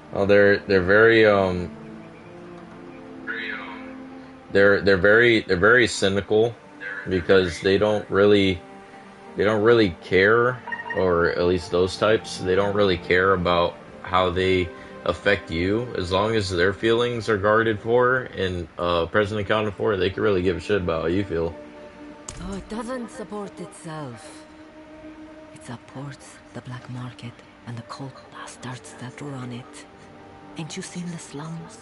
Oh, they're very they're very cynical because they don't really care, or at least those types, they don't really care about how they affect you. As long as their feelings are guarded for and present accounted for, they can really give a shit about how you feel. Oh, it doesn't support itself. It supports the black market and the cult bastards that run it. Ain't you seen the slums?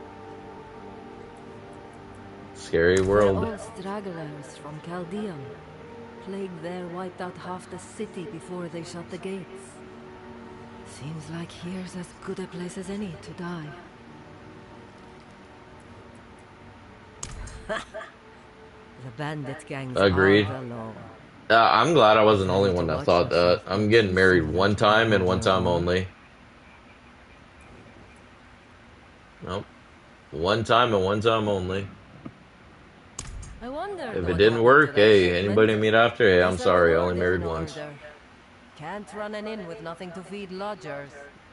Scary They're world. all stragglers from Chaldeum. Plague there wiped out half the city before they shut the gates. Seems like here's as good a place as any to die. The bandit gangs are Agreed. the law. I'm glad I You wasn't the tell only me to one that watch thought that. yourself, I'm but getting you married seem one like you're time and one holding time on. only. Nope. One time and one time only. I wondered If it what didn't happened to work, that hey, shipment. anybody meet after? Hey, I'm Guess a sorry, I only reward is married in once. order. Can't run an inn with nothing to feed lodgers.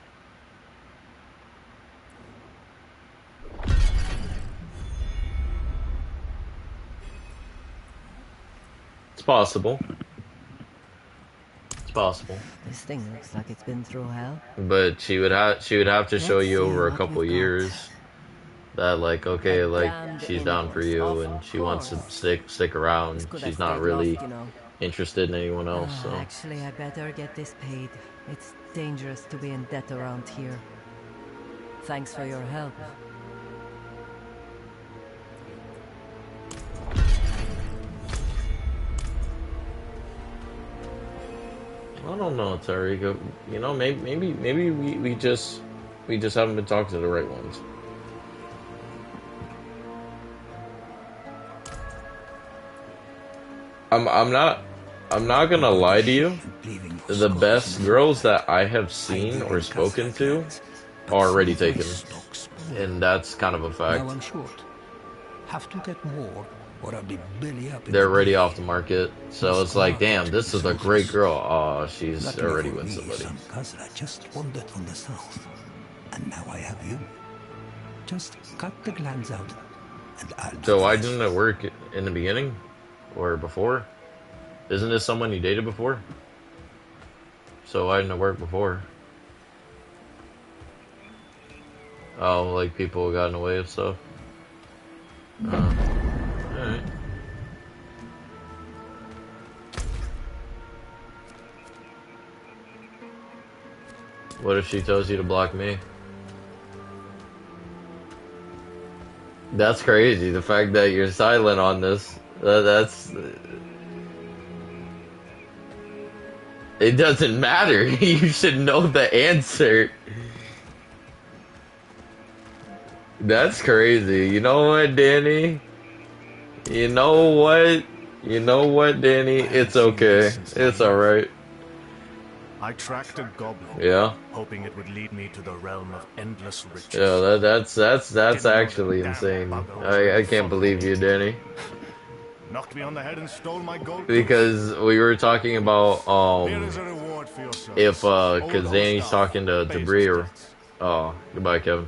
It's possible. It's possible. This thing looks like it's been through hell. But she would have to show Let's you see over a what couple we've got. years that like A okay, like damned she's down for invoice, you of and she wants to course. stick This around. could have She's not stayed lost, really you know. interested in anyone else, so Actually, I better get this paid. It's dangerous to be in debt around here. Thanks for your help. I don't know, Tariq. You know, maybe we just haven't been talking to the right ones. I'm not gonna Good lie to ship you. leaving for The Scots in best a girls fortnight. that I have seen or Iberian spoken Kazakh to lads, but are already silvery taken, stocks and spoiled. that's kind of a Now fact. I'm short. Have to get more, or I'll be belly up in They're the already bay. off the market, so it's Moscow like, damn, market this is is a great ruthless. girl. Oh, she's Luckily already for with me, somebody. some Khazra just wandered from the south. And now I have you. Just cut the glands out, and I'll do So the why rest. didn't it work in the beginning or before? Isn't this someone you dated before? So why didn't it work before? Oh, like people got in the way of stuff. Alright. What if she tells you to block me? That's crazy. The fact that you're silent on this. That's. It doesn't matter. You should know the answer. That's crazy. You know what, Danny? You know what? You know what, Danny? I haven't It's seen this okay. since my It's youth. alright. I tracked a goblin, Yeah. hoping it would lead me to the realm of endless Yeah, riches. that's Didn't know the actually damn insane. bugger was really I can't fond of believe you, eating. Danny. Knocked me on the head and stole my gold tooth. Because we were talking about Here is a reward for your if service. Old cause Danny's Gustav talking to pays his Debris or debts. oh, goodbye, Kevin.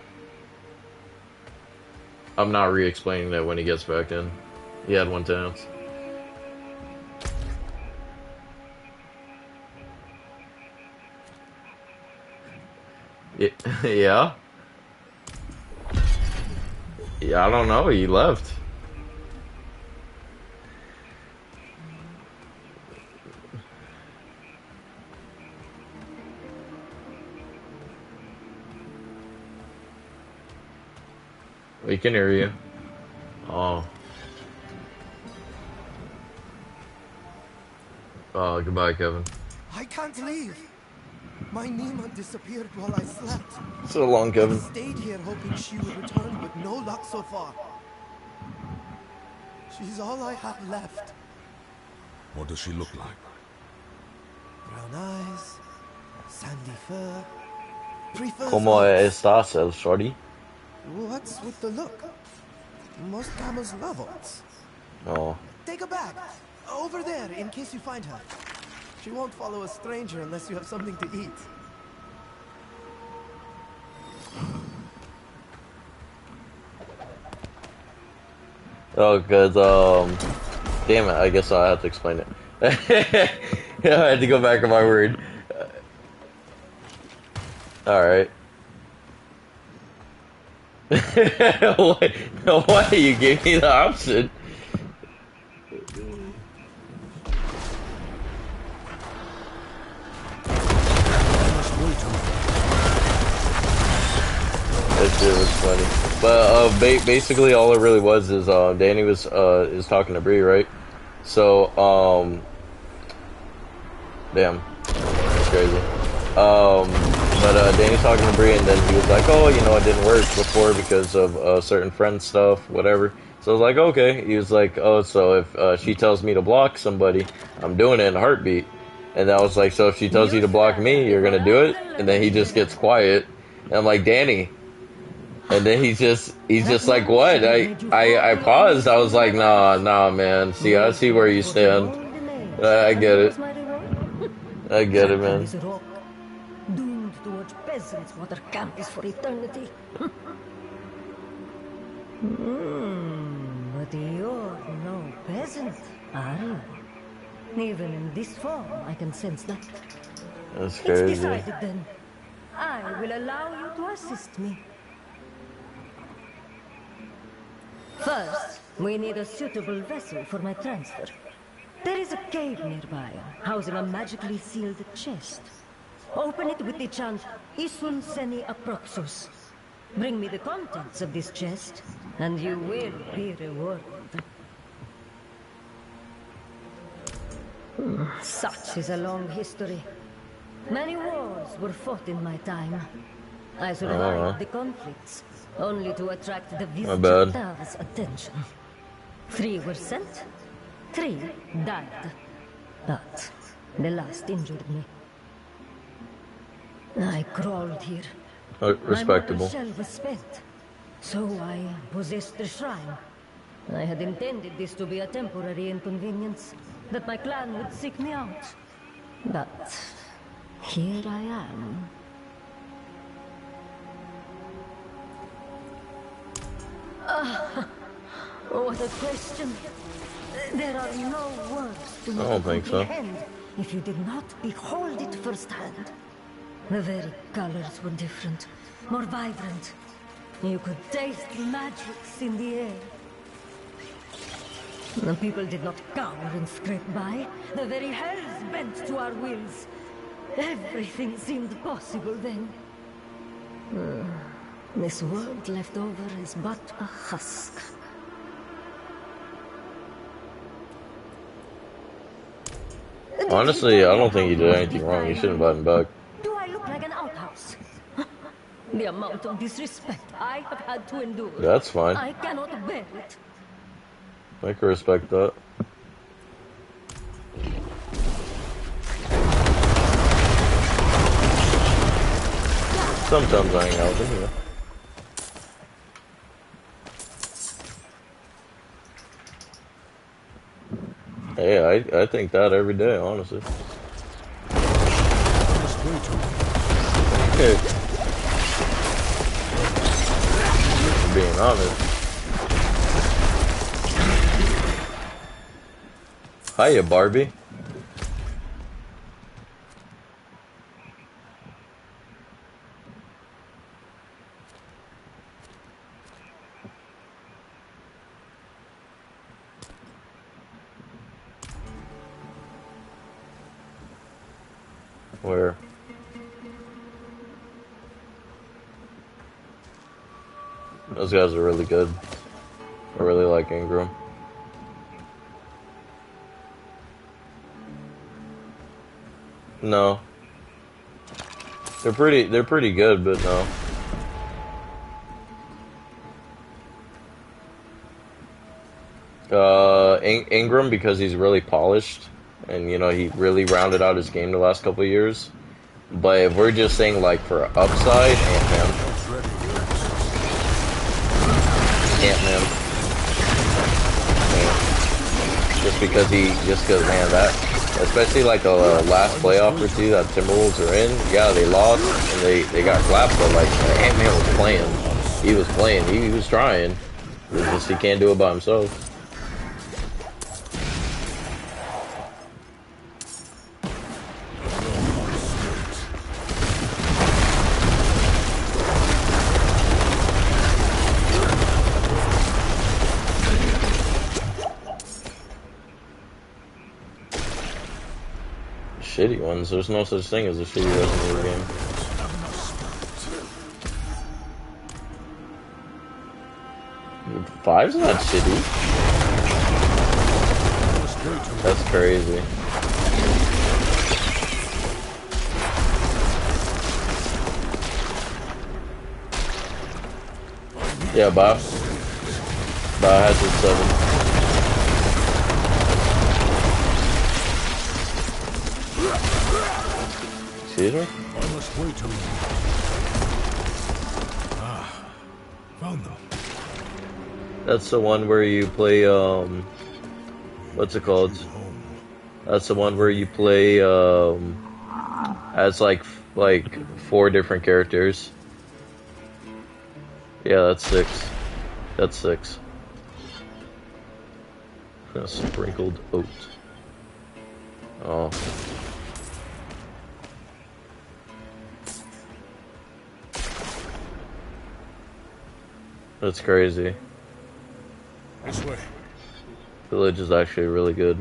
I'm not re-explaining that when he gets back in. He had one chance. Yeah. Yeah, I don't know. He left. We can hear you. Oh. Oh, goodbye, Kevin. I can't leave. My Nima disappeared while I slept. So long, I've Kevin. stayed here hoping she would return, but no luck so far. She's all I have left. What does she look like? Brown eyes, sandy fur, prefers ¿Cómo oats. estás, el shorty? What's with the look? Most camels love oats. Oh. Take a bag. Over there, in case you find her. She won't follow a stranger unless you have something to eat. Oh, cause damn it, I guess I have to explain it. Yeah, I had to go back on my word. Alright. Why you gave me the option? That shit was funny. But basically all it really was is Danny was is talking to Bree, right? So damn, that's crazy. But Danny's talking to Bree, and then he was like, "Oh, you know, it didn't work before because of certain friend stuff, whatever." So I was like, "Okay." He was like, "Oh, so if she tells me to block somebody, I'm doing it in a heartbeat." And I was like, "So if she tells you to block me, you're gonna do it?" And then he just gets quiet, and I'm like, "Danny." And then he's just like, "What?" I paused. I was like, nah, man. See, I see where you stand. I get it. I get it, man. Doomed to watch peasants water camels for eternity. But you're no peasant, are you? Even in this form, I can sense that. That's crazy. It's decided then. I will allow you to assist me. First, we need a suitable vessel for my transfer. There is a cave nearby, housing a magically sealed chest. Open it with the chant, Isun Seni Aproxus. Bring me the contents of this chest, and you will be rewarded. Such is a long history. Many wars were fought in my time. I survived the conflicts, only to attract the Visita's attention. 3 were sent, 3 died. But the last injured me. I crawled here. Respectable. My shell was spent, so I possessed the shrine. I had intended this to be a temporary inconvenience, that my clan would seek me out. But here I am. What a question. There are no words to I don't think so. comprehend if you did not behold it firsthand. The very colors were different, more vibrant. You could taste the magics in the air. The people did not cower and scrape by. The very hells bent to our wills. Everything seemed possible then. This world left over is but a husk. Honestly, I don't think you did anything wrong. You shouldn't have button back. Do I look like an outhouse? The amount of disrespect I have had to endure. That's fine. I cannot bear it. I can respect that. Sometimes I hang out with him, yeah. Hey, I think that every day, honestly. Being honest. Hiya, Barbie. Where? Those guys are really good. I really like Ingram. No. They're pretty good, but no. Ingram, because he's really polished, and you know, he really rounded out his game the last couple of years. But if we're just saying like for upside, Ant-Man. Just because man, that, especially like the last playoff or two that Timberwolves are in, yeah, they lost and they got clapped, but like Ant-Man was playing. He was playing. He was trying. It was just he can't do it by himself. shitty ones. There's no such thing as a shitty Resident Evil game. Five's not shitty. That's crazy. Yeah, Biohazard 7. Excuse me? I must wait a moment. Ah, found them. That's the one where you play, what's it called? That's the one where you play, as like 4 different characters. Yeah, that's 6. That's 6. Sprinkled oat. Oh. That's crazy. This way. Village is actually really good.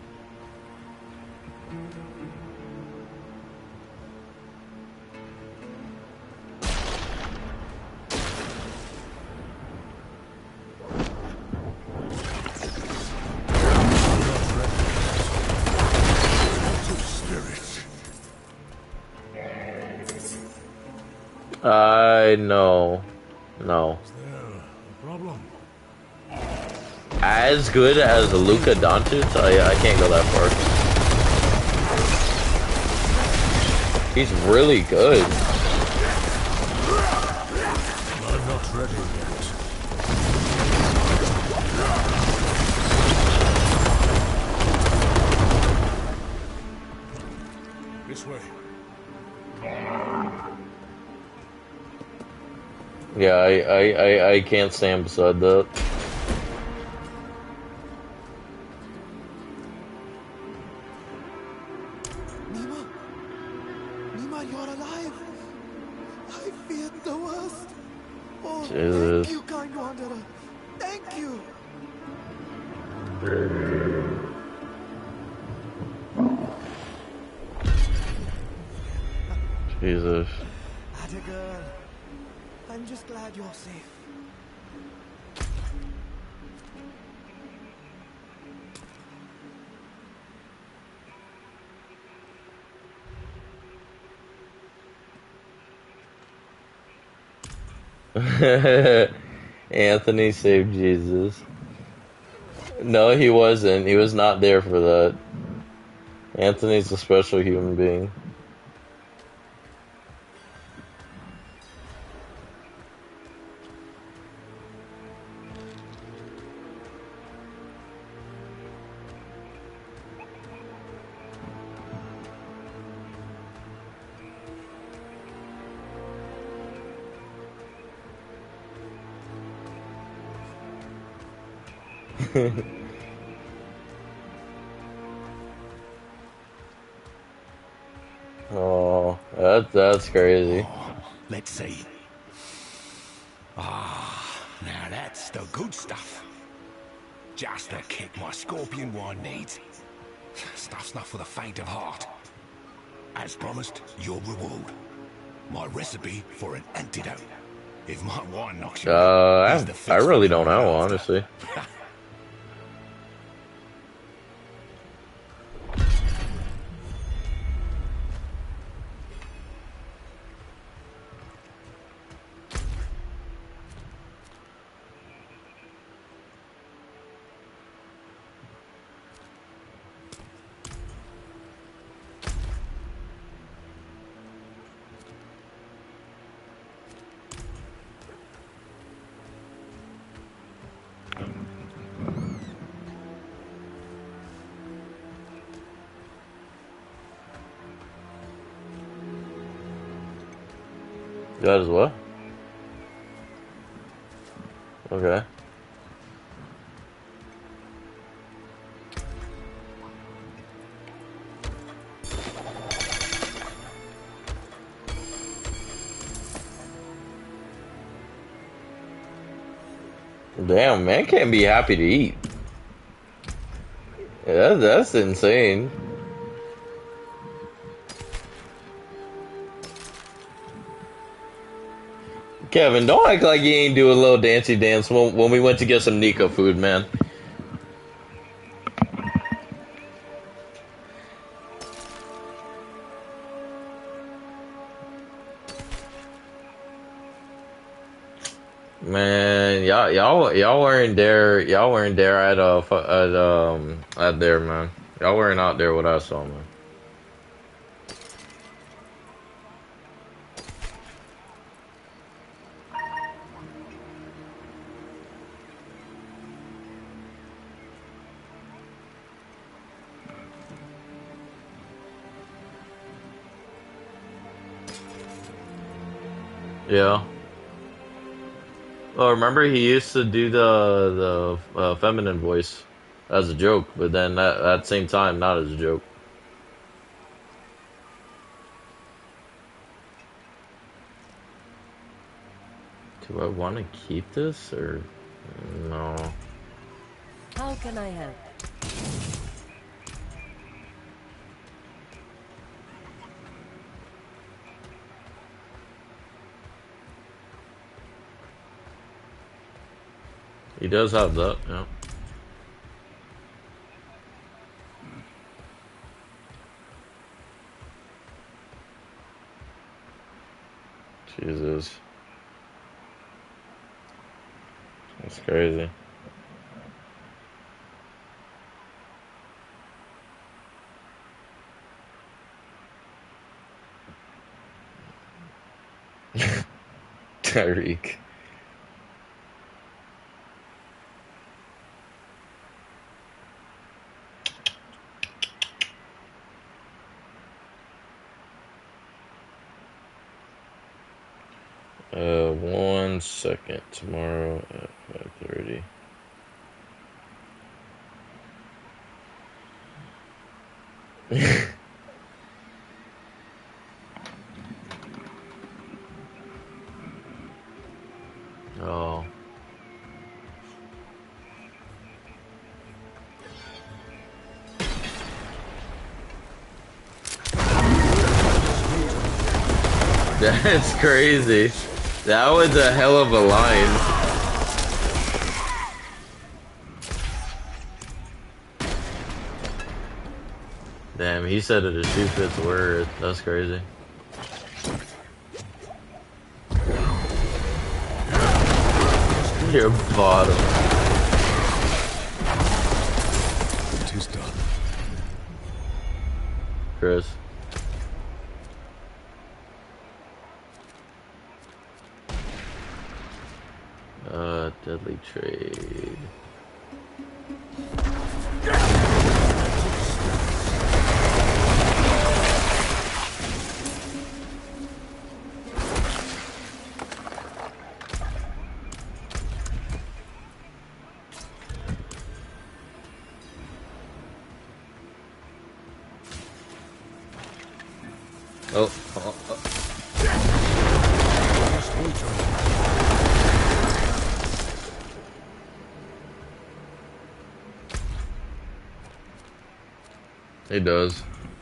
No. Is there a problem? As good as Luka Doncic, I can't go that far. He's really good. I'm not ready yet. This way. Yeah, I can't stand beside that. Nima, you're alive. I feared the worst. Oh, Jesus. thank you, kind wanderer. Thank you. Jesus. Atta girl. I'm just glad you're safe. Anthony saved Jesus. No, he wasn't. He was not there for that. Anthony's a special human being. Oh, that's crazy. Let's see. Ah, now that's the good stuff. Just the kick my scorpion one needs. Stuff's not for the faint of heart. As promised, your reward. My recipe for an antidote. If my wine knocks you out, here's the fix I really for don't know, your honestly. That as well? Okay. Damn, man can't be happy to eat. Yeah, that's insane. Kevin, don't act like you ain't do a little dancey dance when we went to get some Nico food, man. Man, y'all weren't there. Y'all weren't there at there, man. Y'all weren't out there with us, so man. Yeah. Well, remember he used to do the feminine voice as a joke, but then at the same time, not as a joke. Do I want to keep this or no? How can I help? He does have that, yeah. Jesus. That's crazy. Tyreek. One second. Tomorrow at 5:30. Oh. That's crazy. That was a hell of a line. Damn, he said it as 2/5 word. That's crazy. Your bottom. It is done. Chris. Deadly trade. Oh. It does.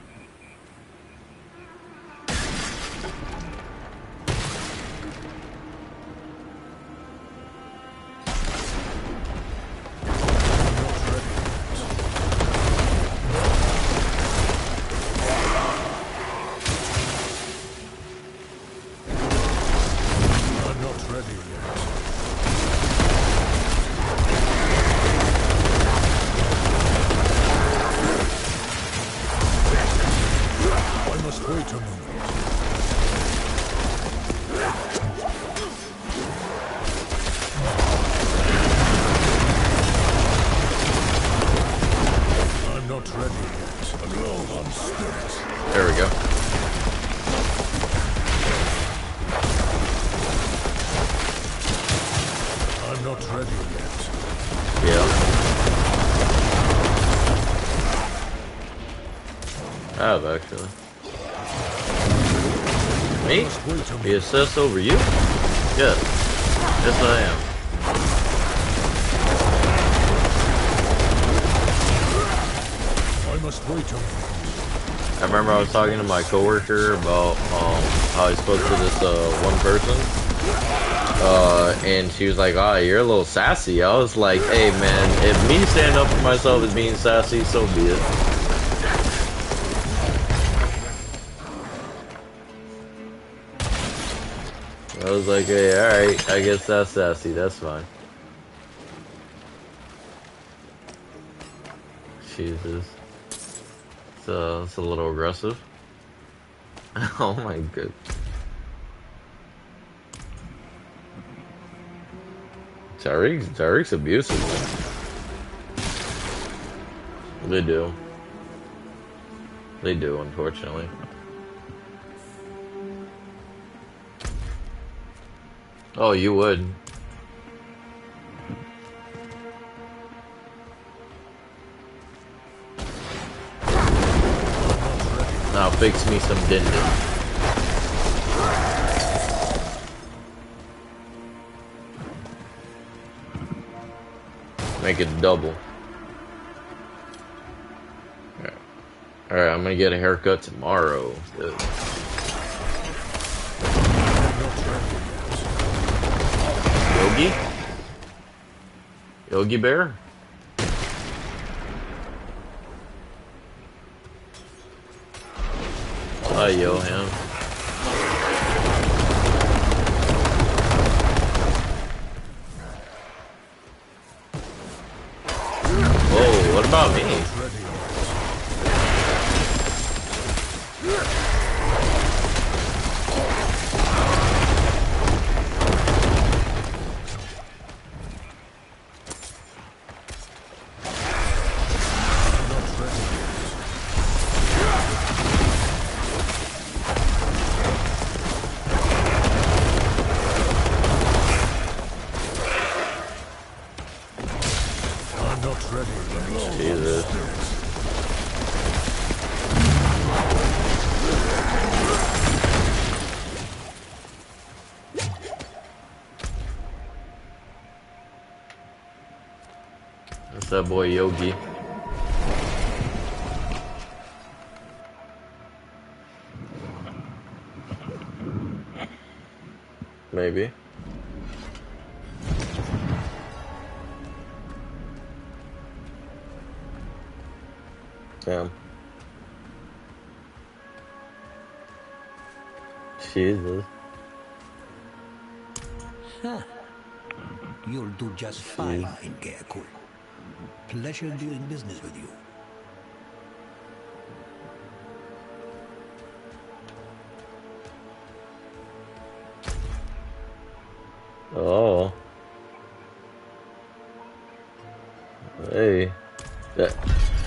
There we go. I'm not ready yet. Yeah. I have actually. Me? The assist over you? Yes. Yes, I am. I must wait on you. I remember I was talking to my coworker about how I spoke to this one person, And she was like, "Ah, you're a little sassy." I was like, "Hey, man, if me standing up for myself is being sassy, so be it." I was like, "Hey, all right, I guess that's sassy. That's fine." Jesus, it's a little aggressive. Oh my god. Tariq's abusive. They do. They do, unfortunately. Oh, you would. Now fix me some din din. Make it double. Alright, I'm gonna get a haircut tomorrow. Yogi? Yogi Bear? Hi, Yoham. Whoa, what about me? Jesus. That's that boy Yogi. Maybe. Damn. Jesus. Huh. You'll do just fine in Gaekul. Pleasure doing business with you. Oh. Hey. That.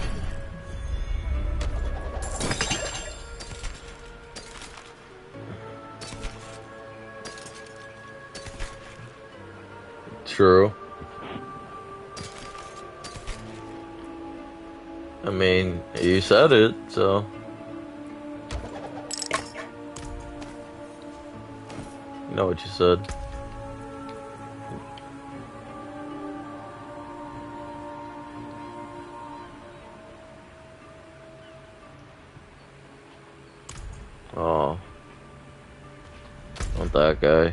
True. I mean, you said it, so. You know what you said. Oh. Not that guy.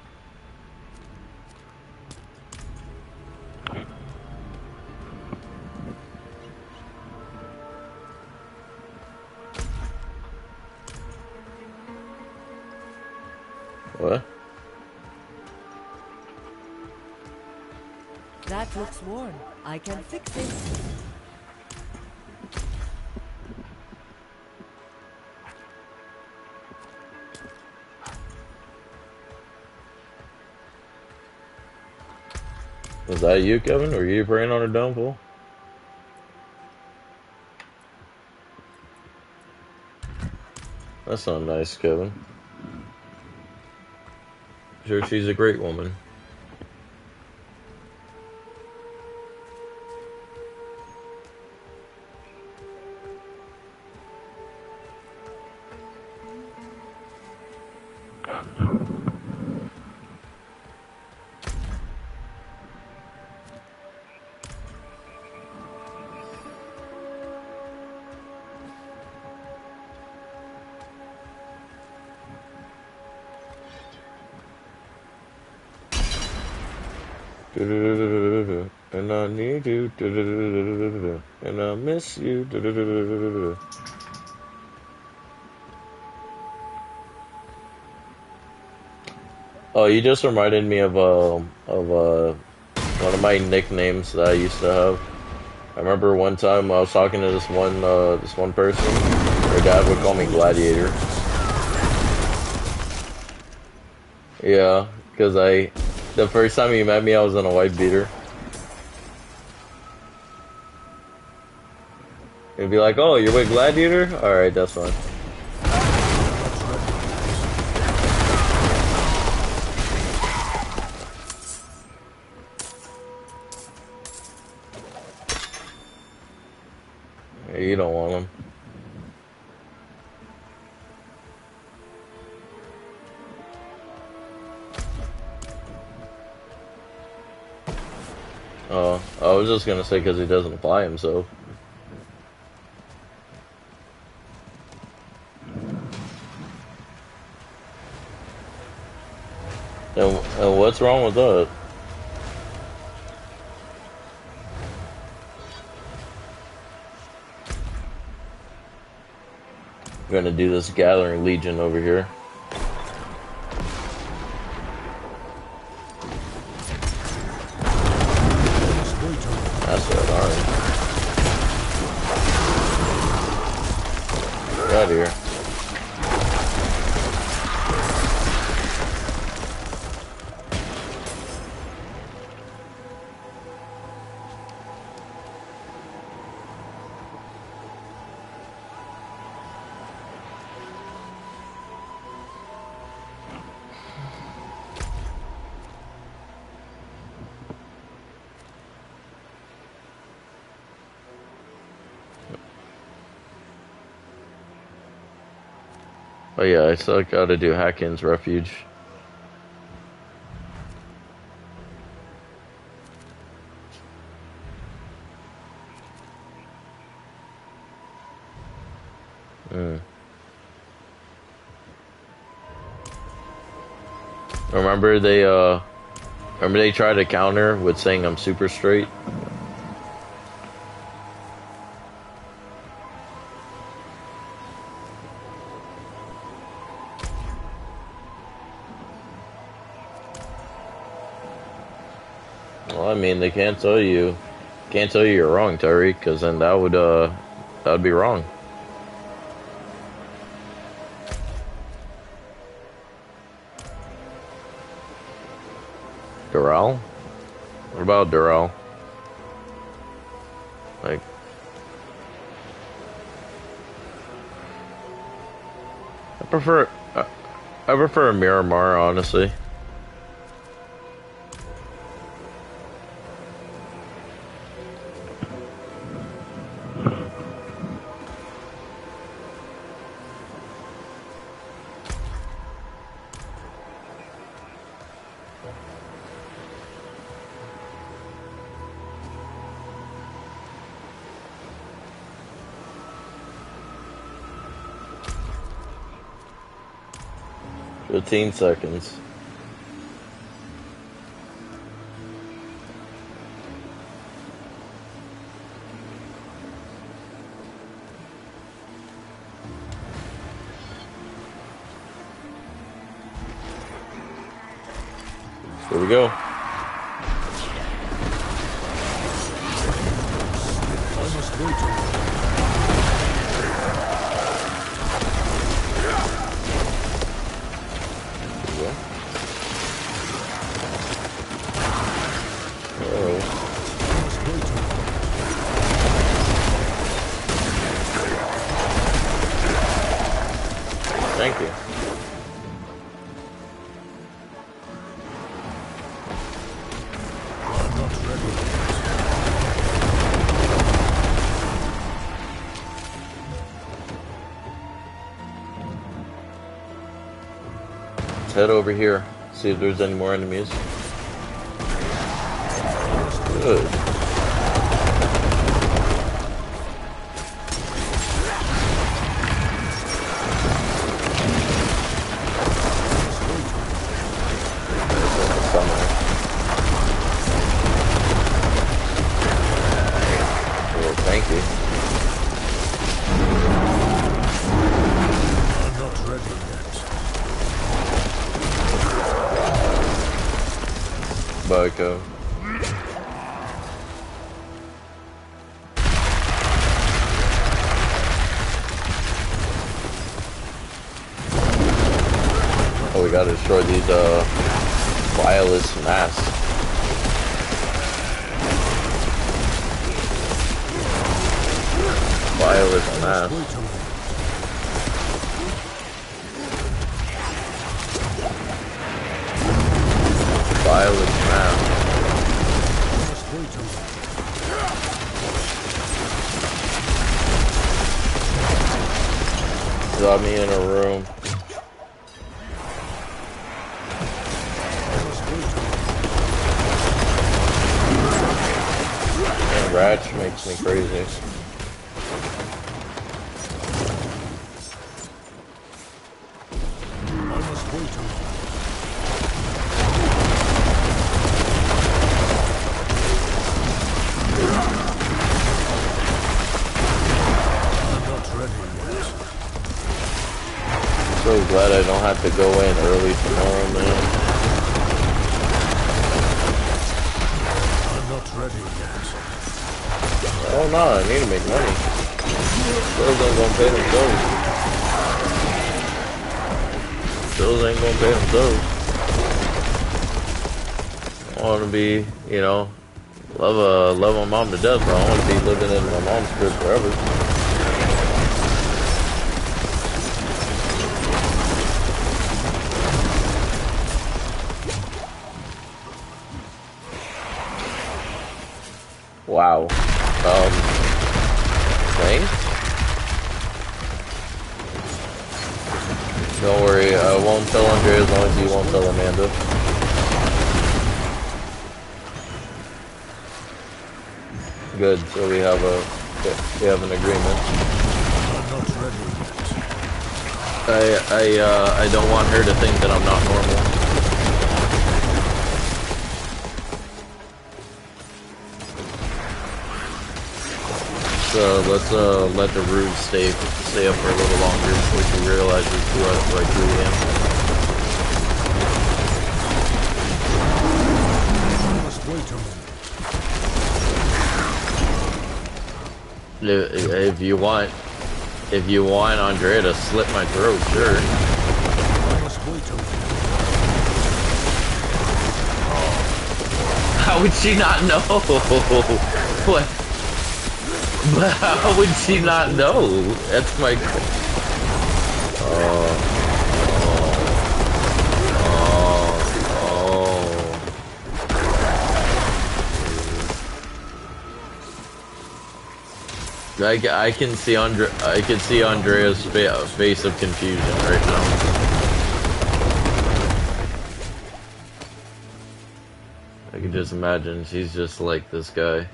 What? That looks worn. I can fix it. Was that you, Kevin? Were you praying on a downfall? That's not nice, Kevin. Sure, she's a great woman. And I need you, and I miss you. Oh, you just reminded me of one of my nicknames that I used to have. I remember one time I was talking to this one person. Her dad would call me Gladiator. Yeah, because the first time he met me, I was in a white beater. He'd be like, "Oh, you're with Gladiator? All right, that's fine." You don't want him. Oh, I was just gonna say because he doesn't apply himself. And what's wrong with that? We're gonna do this Gathering Legion over here. That's that orange. Get out of here. Oh yeah, I still gotta do Hacken's Refuge. Remember they tried to counter with saying I'm super straight? Well, I mean, they can't tell you you're wrong, Terry, because then that would be wrong. Doral? What about Doral? Like, I prefer Miramar, honestly. Fifteen seconds. Here we go. Thank you. I'm not ready. Let's head over here, see if there's any more enemies. Good. ready yet. Bucko. Oh, we gotta destroy these Violet's masks. Violet's mask. Violet's mask. Got me in a room. And Ratch makes me crazy. So glad I don't have to go in early tomorrow, man. I'm not ready yet. Oh no, I need to make money. Bills ain't gonna pay themselves. Bills ain't gonna pay themselves. I wanna be, you know, love my mom to death, bro. I wanna be living in my mom's crib forever. Wow. Plane? Don't worry, I won't tell Andre as long as you won't tell Amanda. Good, so we have an agreement. I'm not ready yet. I don't want her to think that I'm not normal. So let's let the Rude stay up for a little longer before she realizes who I truly am. If you want Andrea to slit my throat, sure. How would she not know? What? But how would she not know? That's my... I can see Andrea's face of confusion right now. I can just imagine she's just like this guy.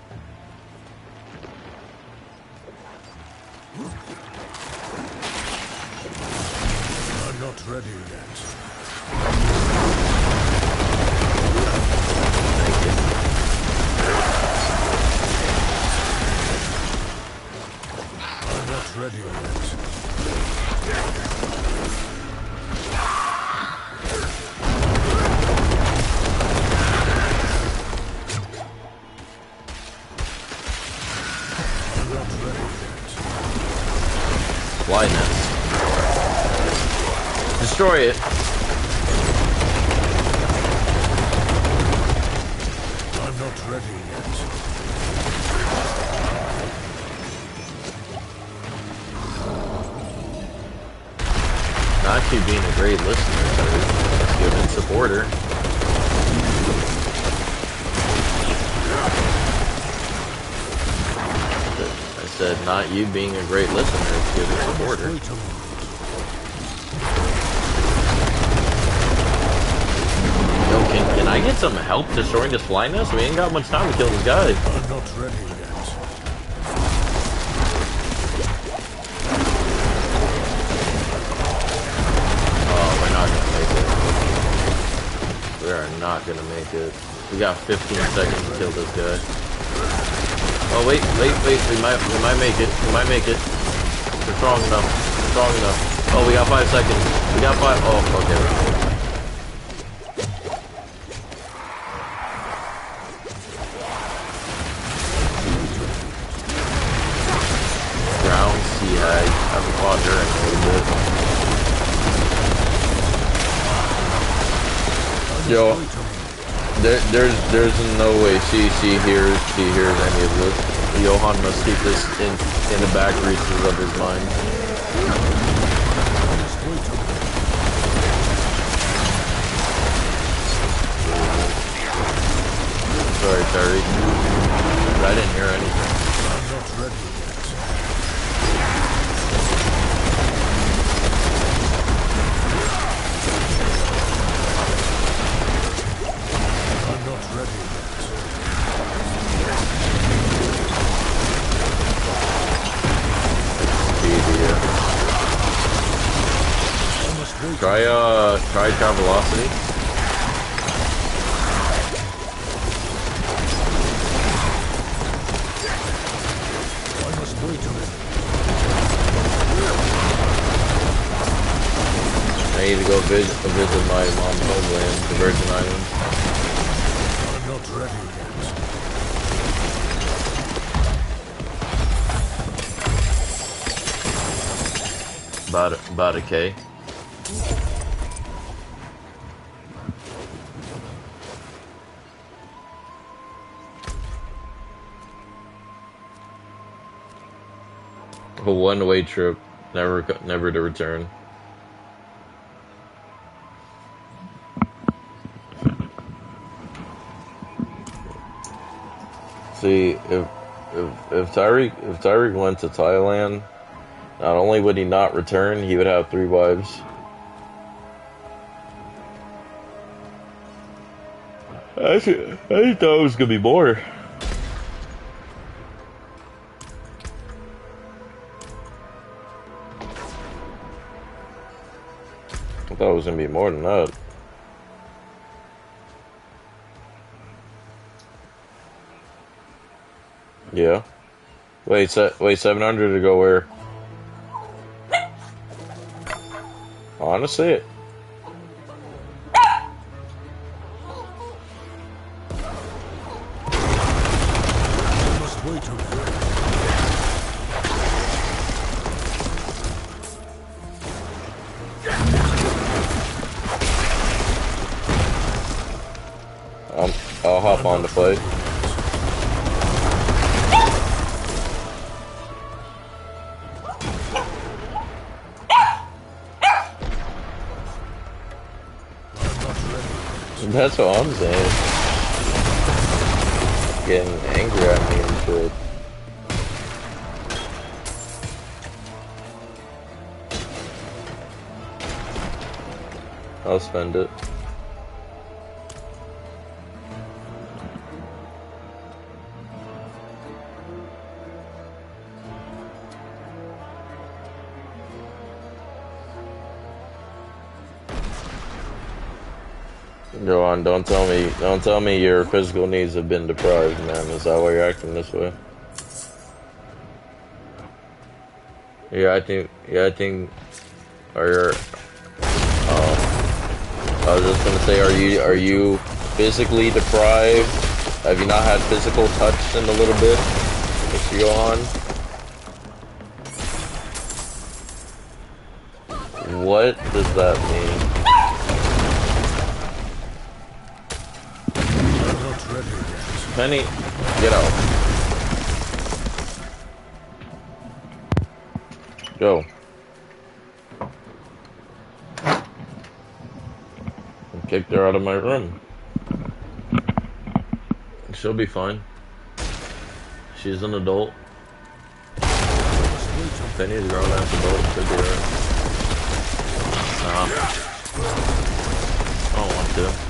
I'm not ready yet. I'm not ready yet. Blindness. Destroy it. I'm not ready yet. Not you being a great listener, but good and supporter. I said, not you being a great listener, it's good and supporter. Yo, can I get some help destroying this fly nest? We ain't got much time to kill this guy. I'm not ready yet. Oh, we're not gonna make it. We are not gonna make it. We got 15 seconds to kill this guy. Oh wait, we might make it. We might make it. We're strong enough. strong enough. Oh, we got 5 seconds. We got 5. Oh, okay. Ground sea hag. I haven't fought her in a little bit. Yo, there's no way she hears any of this. Johan must keep this in the back reaches of his mind. Sorry, Terry. I didn't hear anything. I'm not ready yet. I'm not ready yet. Try Travelocity. I must wait a minute. I need to go visit my mom's homeland, the Virgin Islands. I'm not ready yet. About a K. A one-way trip, never to return. See, if Tyreek went to Thailand, not only would he not return, he would have 3 wives. I thought it was gonna be more. I thought it was gonna be more than that. Yeah. Wait, 700 to go where? Honestly, it. I must wait a minute. I'll hop on the plate. That's what I'm saying. Getting angry at me and shit. I'll spend it. Johan, don't tell me your physical needs have been deprived, man. Is that why you're acting this way? Yeah, I think, or, I was just gonna say, are you physically deprived? Have you not had physical touch in a little bit, Mr. Johan? What does that mean? Penny, get out. Go. I kicked her out of my room. She'll be fine. She's an adult. Penny's a grown-ass adult. She'll be alright. I don't want to.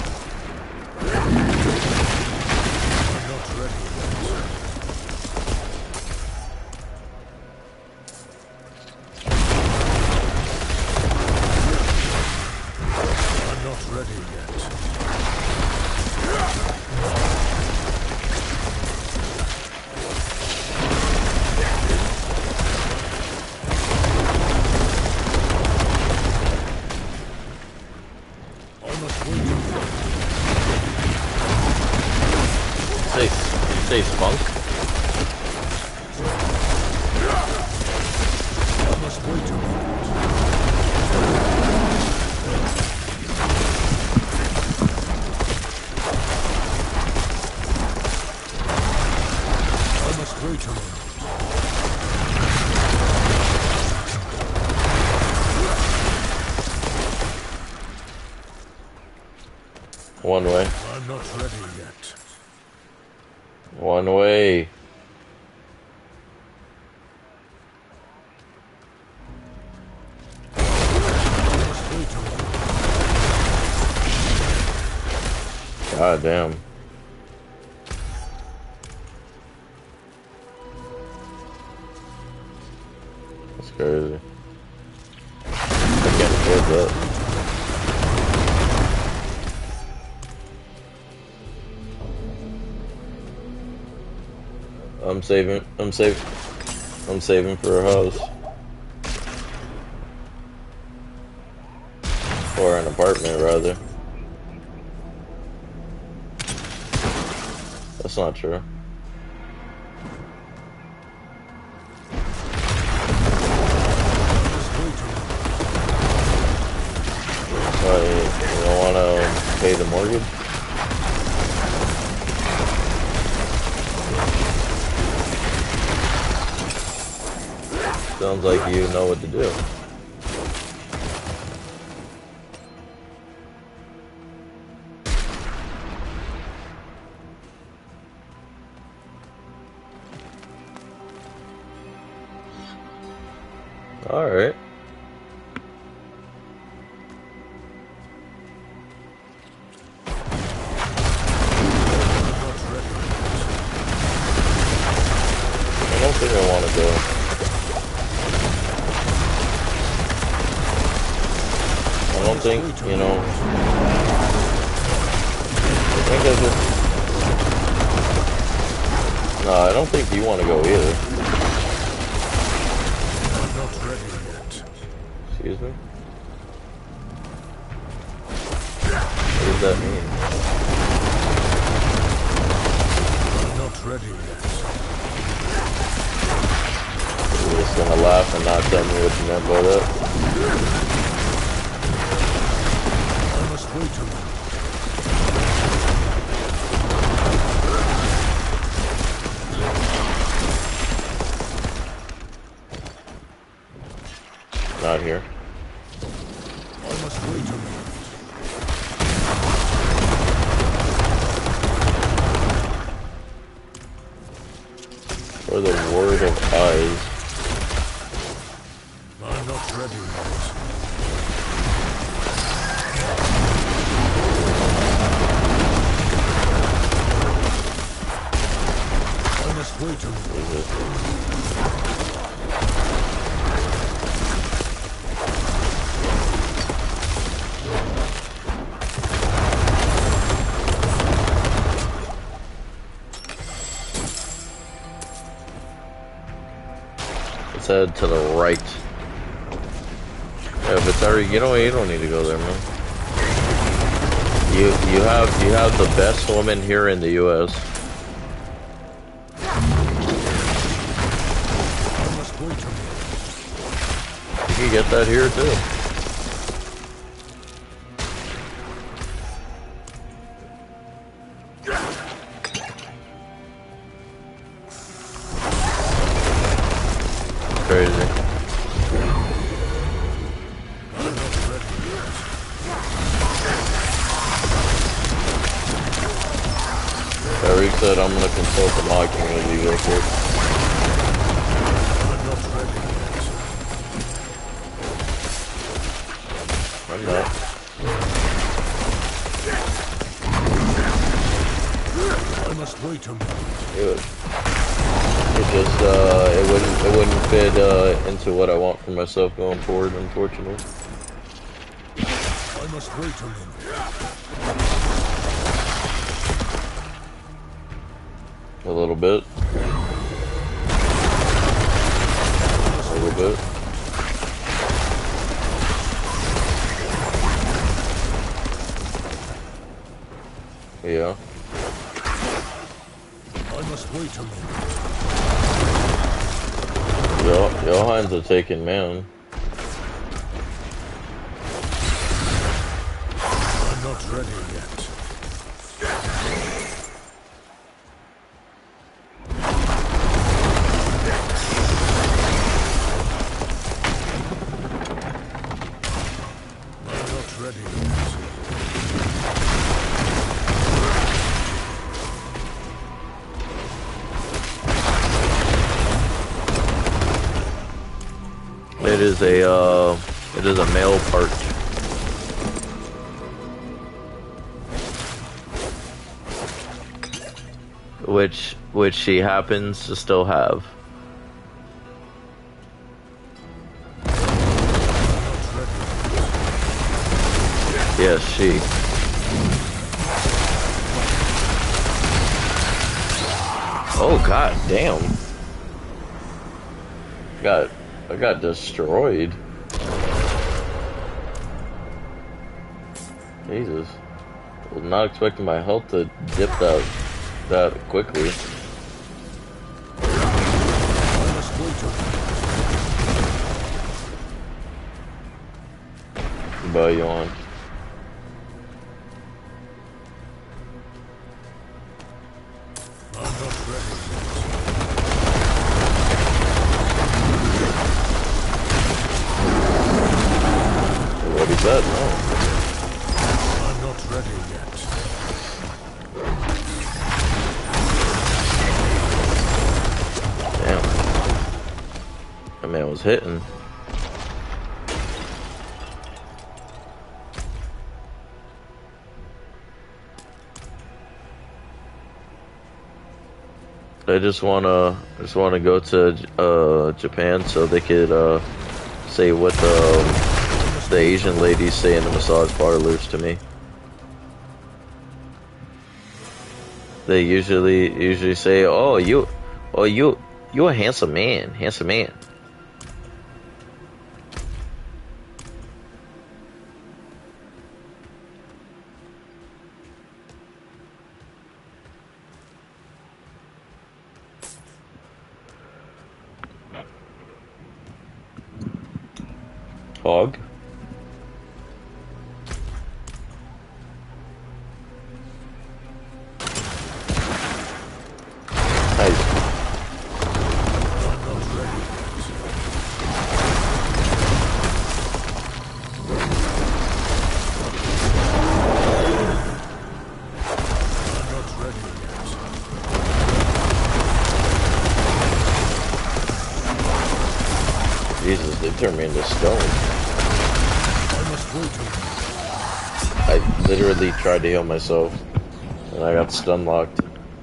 One way. I'm not ready yet. One way. God damn. That's crazy. I can't afford that. I'm saving for a house. Or an apartment, rather. That's not true. What, you don't want to pay the mortgage? Sounds like you know what to do. Alright. I don't think I want to go. I don't think, you know, I think I just, no, I don't think you want to go either. I'm not ready yet. Excuse me? What does that mean? I'm not ready yet. You're just gonna laugh and not tell me what you meant by that? I must wait a minute. Not here. I must wait a minute. For the word of eyes. I'm not ready yet. I must wait a minute. Is it? Let's head to the right. Yeah, but sorry, you don't need to go there, man. You have the best woman here in the U.S. I must wait a minute. You can get that here too. Crazy. I'm not ready yet. Eric said I'm gonna consult the mod community real quick. I'm not ready yet. I'm not. I must wait a minute. It just it wouldn't fit into what I want for myself going forward, unfortunately. I must wait a minute. A little bit. A little bit. Yeah. I must wait a minute. Johann's a taken man. I'm not ready yet. I'm not ready yet. It is a male part. Which she happens to still have. Yes, she. Oh god damn. I got destroyed. Jesus. I was not expecting my health to dip that quickly. Bye, yawn. What is that? No. I'm not ready yet. Damn. That man was hitting. I just wanna go to Japan so they could say what the Asian ladies say in the massage parlors to me. They usually say, "Oh, you a handsome man, handsome man." Hog. Nice. Jesus, they turned me into stone. I literally tried to heal myself, and I got stun locked.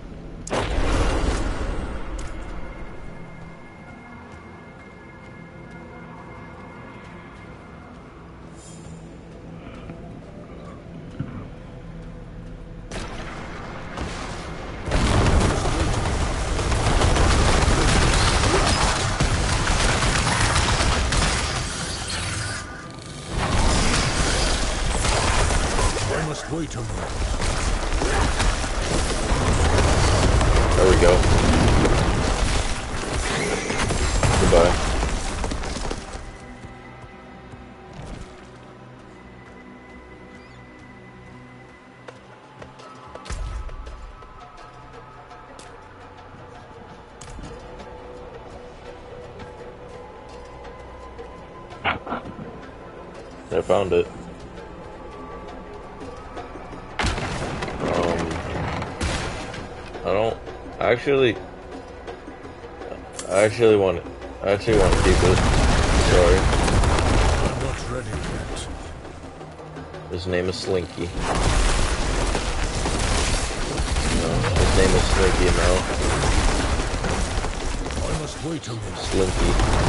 Wait a minute. There we go. Goodbye. I found it. I actually want to keep it. Sorry. I'm not ready yet. His name is Slinky. No, his name is Slinky now. I must wait a minute. Slinky.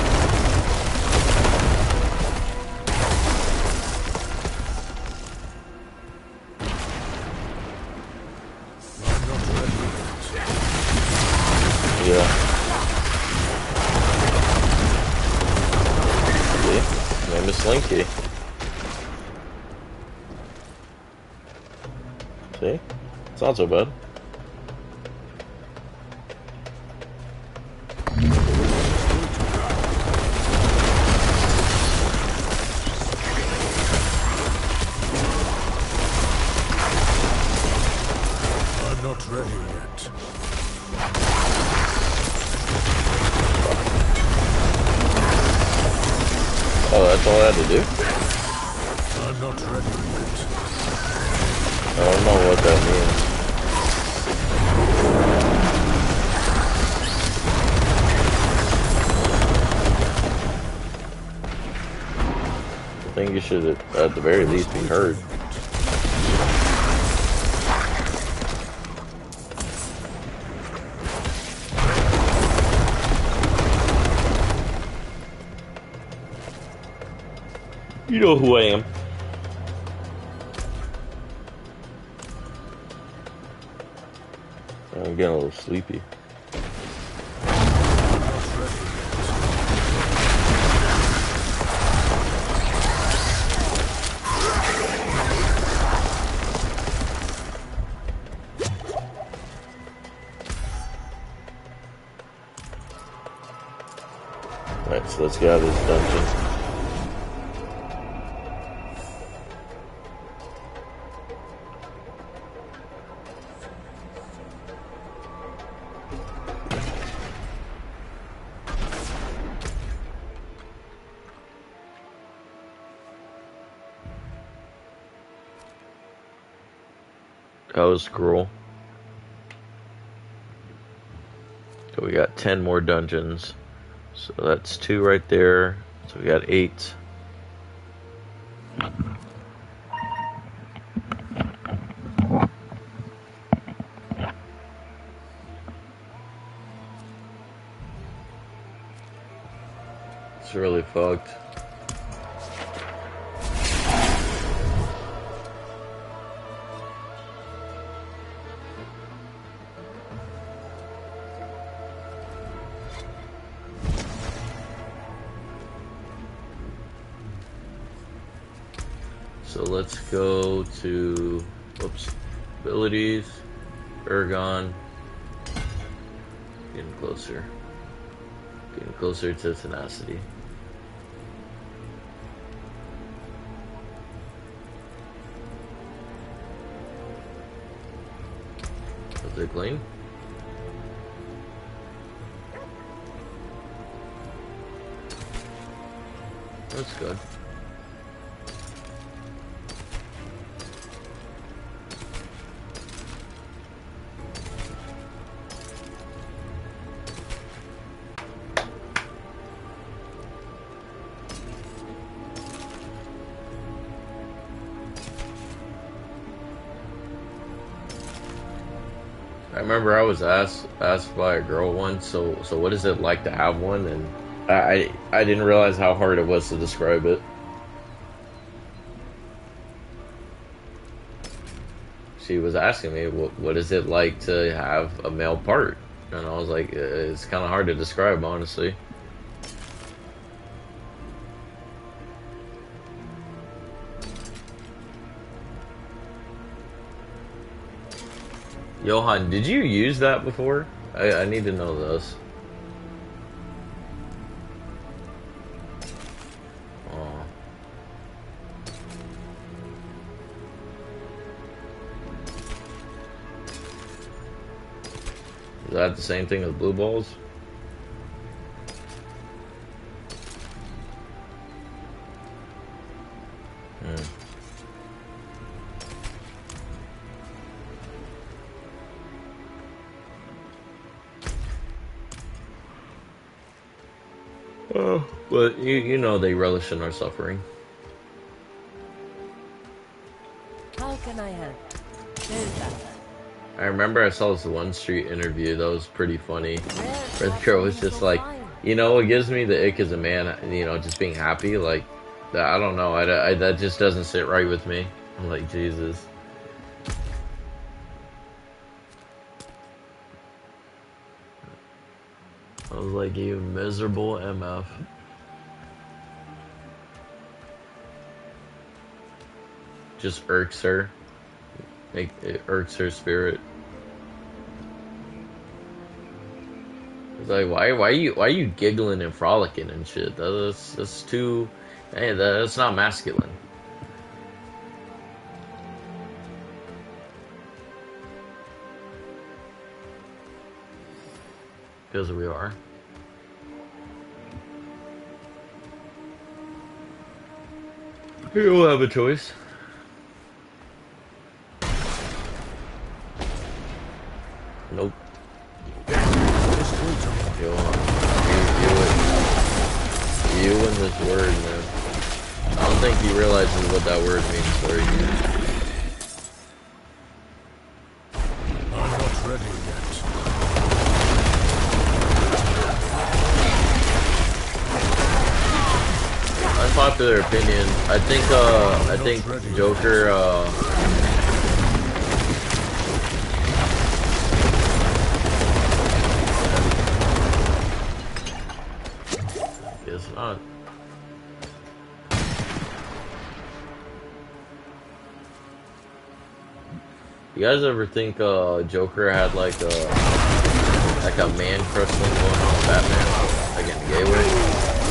Yeah. See? His name is Slinky. See? It's not so bad. I'm not ready yet. Oh, that's all I had to do? I'm not ready yet. I don't know what that means. think you should, at the very least, be heard. You know who I am. I'm getting a little sleepy. Alright, so let's get out of this dungeon. That was cruel. So we got 10 more dungeons. So that's 2 right there. So we got 8. It's really fucked. So let's go to, whoops, abilities, Ergon, getting closer to tenacity. Is it clean? That's good. I remember I was asked by a girl once, so what is it like to have one? And I didn't realize how hard it was to describe it. She was asking me, what is it like to have a male part? And I was like, it's kind of hard to describe, honestly. Johan, did you use that before? I need to know this. Oh. Is that the same thing with blue balls? But you know they relish in our suffering. How can I help? There's that. I remember I saw this one street interview that was pretty funny. Where the girl was just like, you know, what gives me the ick as a man, you know, just being happy, like, I don't know, that just doesn't sit right with me. I'm like, Jesus. I was like, you miserable MF. Just irks her. It irks her spirit. It's like, why are you giggling and frolicking and shit? That's too, hey, that's not masculine. Because we are. We'll have a choice. Nope. You and this word, man. I don't think he realizes what that word means for you. I'm not ready yet. Unpopular opinion. I think Joker guess not. You guys ever think Joker had like a man crush thing going on with Batman? Like in a gay way?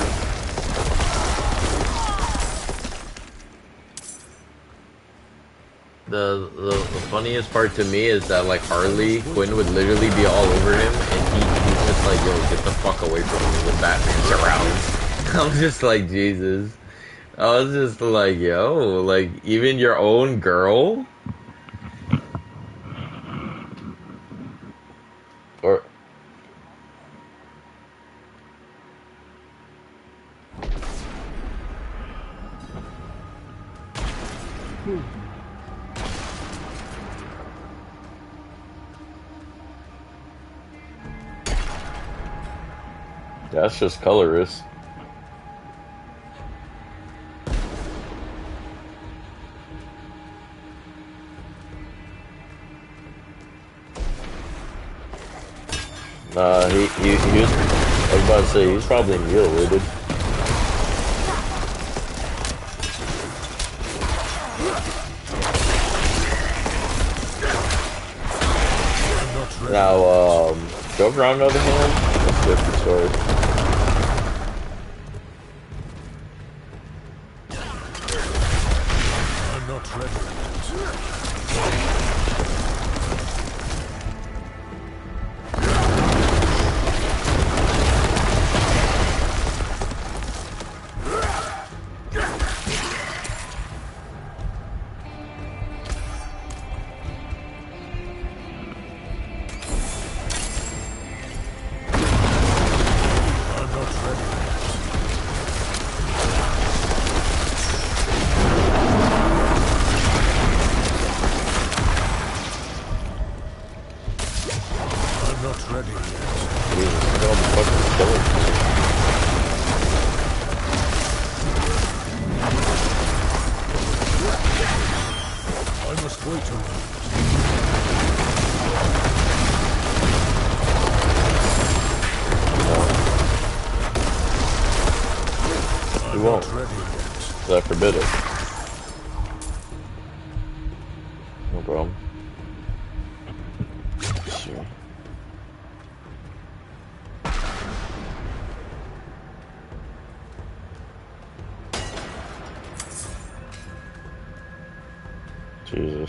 The funniest part to me is that like Harley Quinn would literally be all over him and he's just like, yo, get the fuck away from me when Batman surrounds. I'm just like, Jesus. I was just like, yo, like even your own girl? Or that's just colorist. Nah, he was, I was about to say, he's probably mutilated. Now, Joker on the other hand, that's a different story. I'm not ready yet. I forbid it. No problem. Sure. Jesus.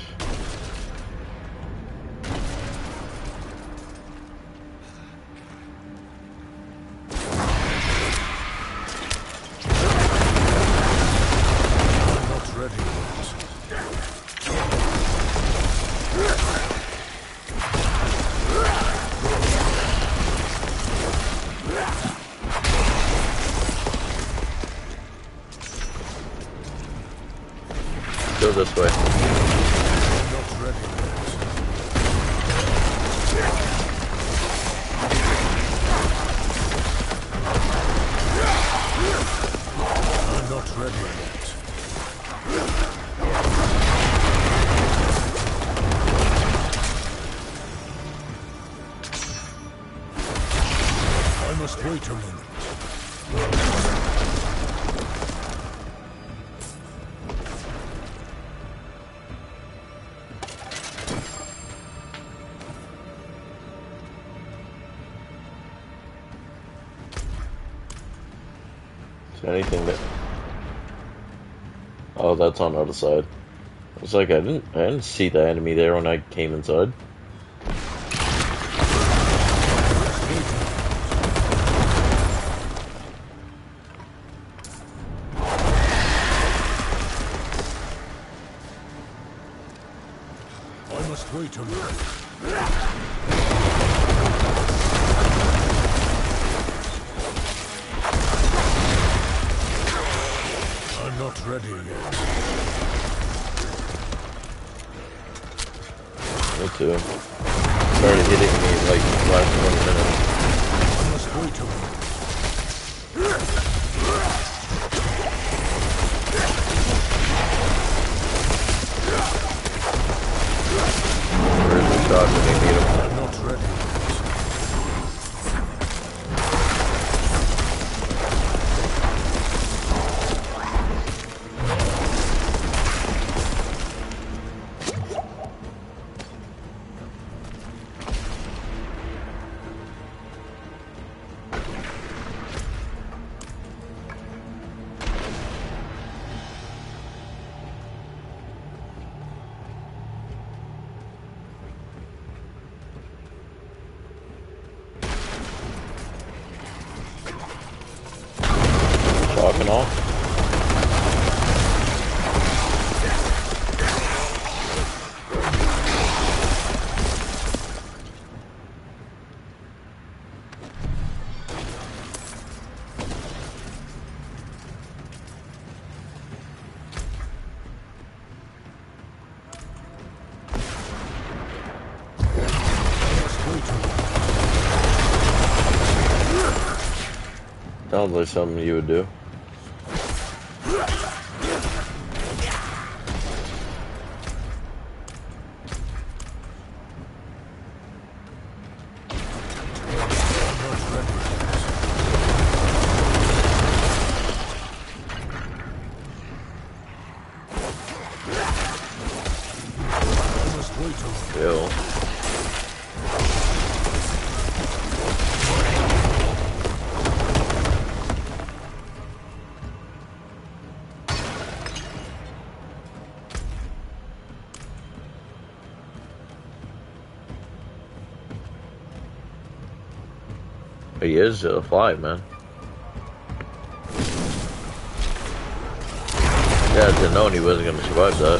Go this way. I'm not ready yet. I must wait a moment. Anything that... Oh, that's on the other side. I was like, I didn't see the enemy there when I came inside. I must wait a minute. I'm not not ready yet. Me too. Started hitting me like last 1 minute. I must wait a minute. Where's the shot when they need him? I'm not ready yet. Shock and all. Sounds like something you would do. Ew. He is a fly, man. Yeah, I didn't know he wasn't gonna survive that.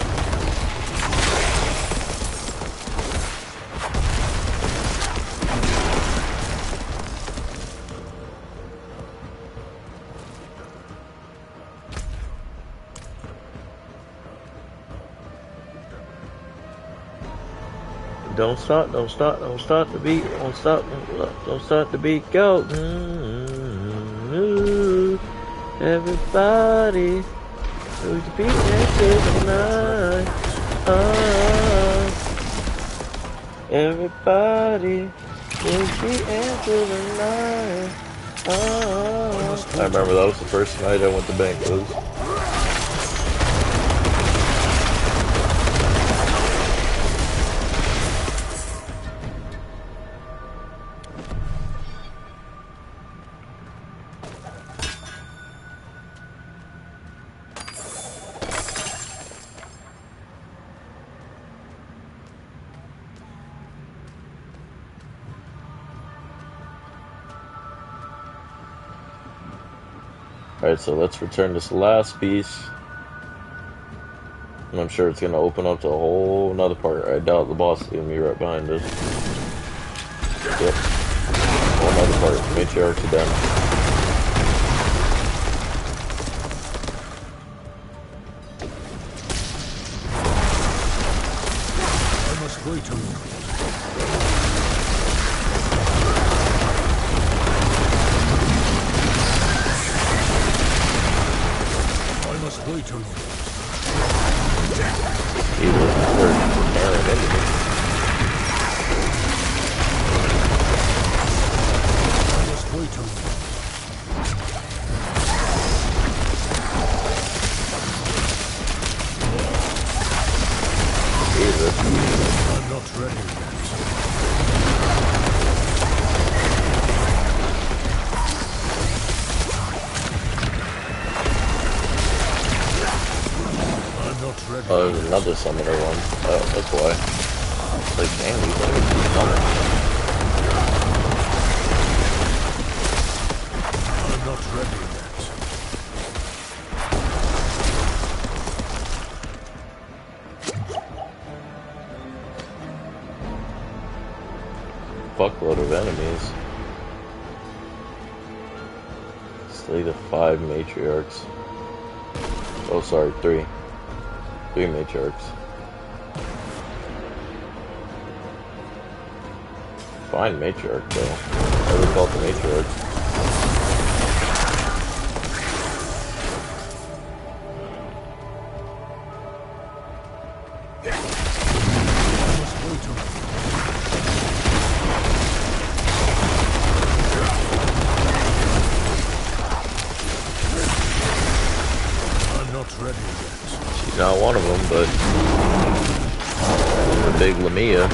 Don't stop, don't stop, don't stop the beat, don't stop, don't stop the beat, go. Everybody, who's the beat next to the night? Everybody, who's the beat into the night? I remember that was the first night I went to Banquos. Alright, so let's return this last piece. And I'm sure it's going to open up to a whole nother part. I doubt the boss is going to be right behind us. Yep. Whole nother part. Matriarchs are down. I must wait a minute. Wait a minute. He was tearing into me. I must wait a minute. Jesus. I'm not ready yet. Oh, there's another summoner one. Oh, that's why. Like, damn, these enemies keep coming. I'm not ready yet. Fuckload of enemies. Slay the 5 matriarchs. Oh, sorry, 3. 3 matriarchs. Fine matriarch, though. I would call it the matriarch. She's not one of them, but the big Lamia.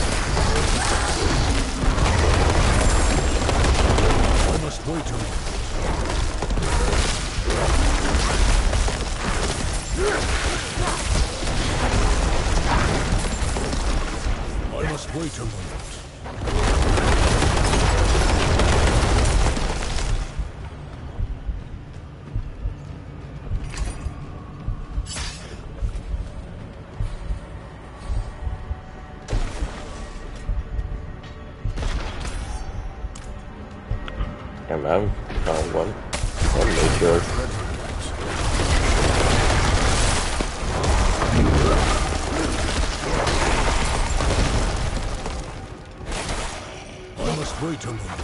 I must wait a minute. I must wait a moment. I'm found one matriarch. I must wait a moment.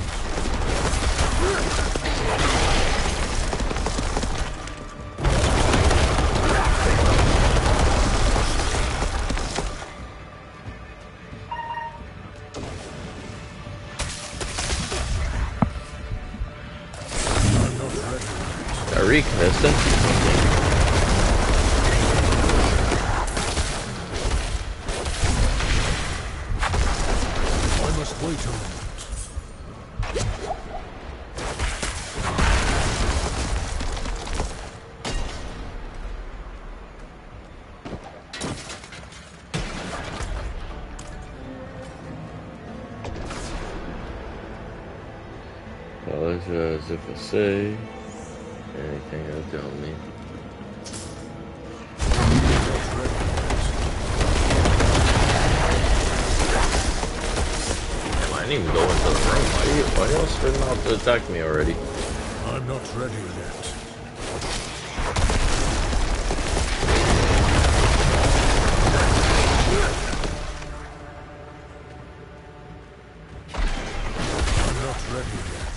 Tariq missed it. I must wait a moment. Well, as if I say anything that'll tell me. Damn, I didn't even go into the room. Why are y'all spitting out to attack me already? I'm not ready yet. I'm not ready yet.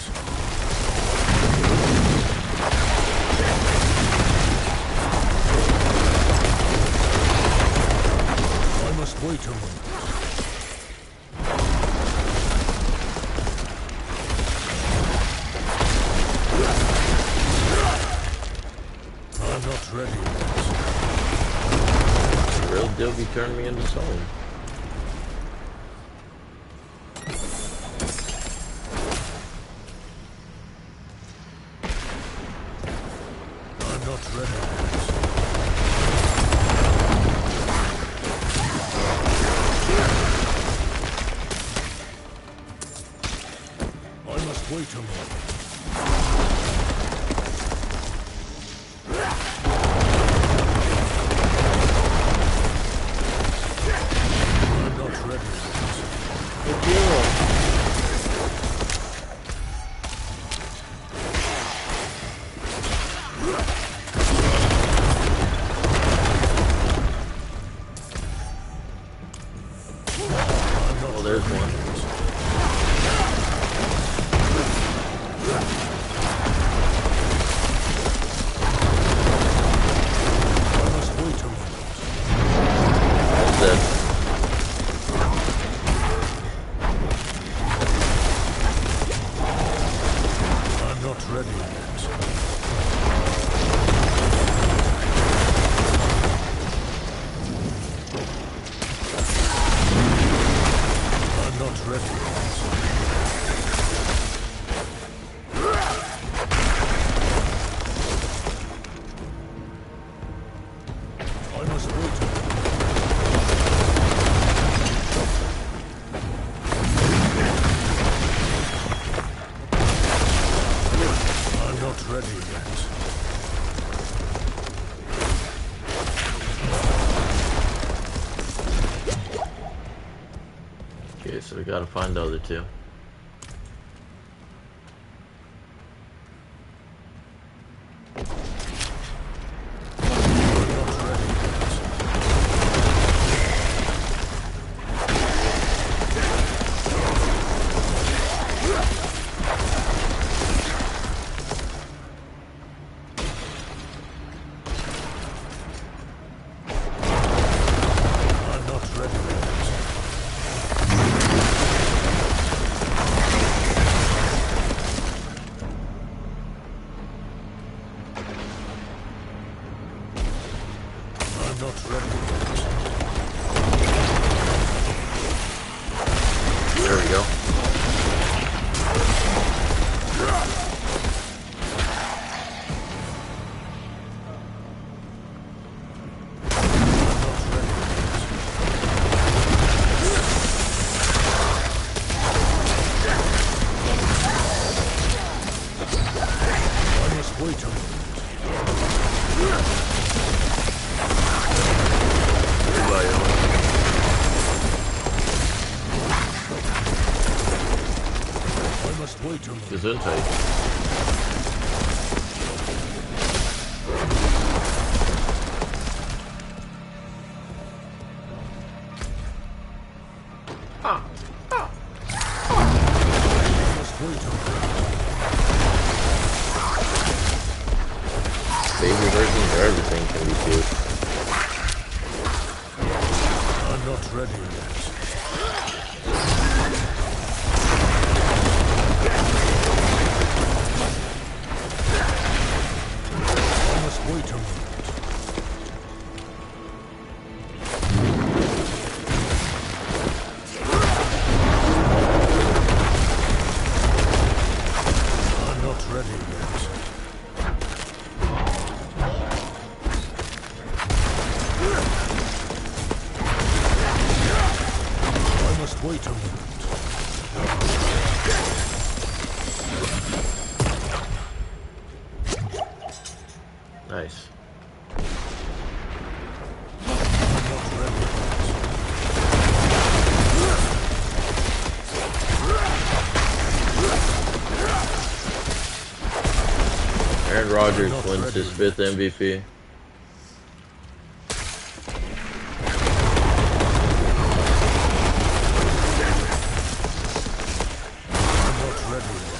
I must wait a moment. I'm not ready yet. Real Dilby turned me into stone. I'm not ready yet. I must wait a moment. I'm not ready yet. Oh, there's one. I must wait a moment. That's dead. I'm not ready yet. I'm not ready yet. I must wait a moment. I'm not ready yet. Okay, so we gotta find the other two. I'm not ready yet. There we go. Gesundheit. Baby versions of everything can be cute. I'm not ready yet. Wait a minute. I'm not ready yet. I must wait a minute. Nice. Aaron Rodgers wins his 5th MVP. I'm not ready yet.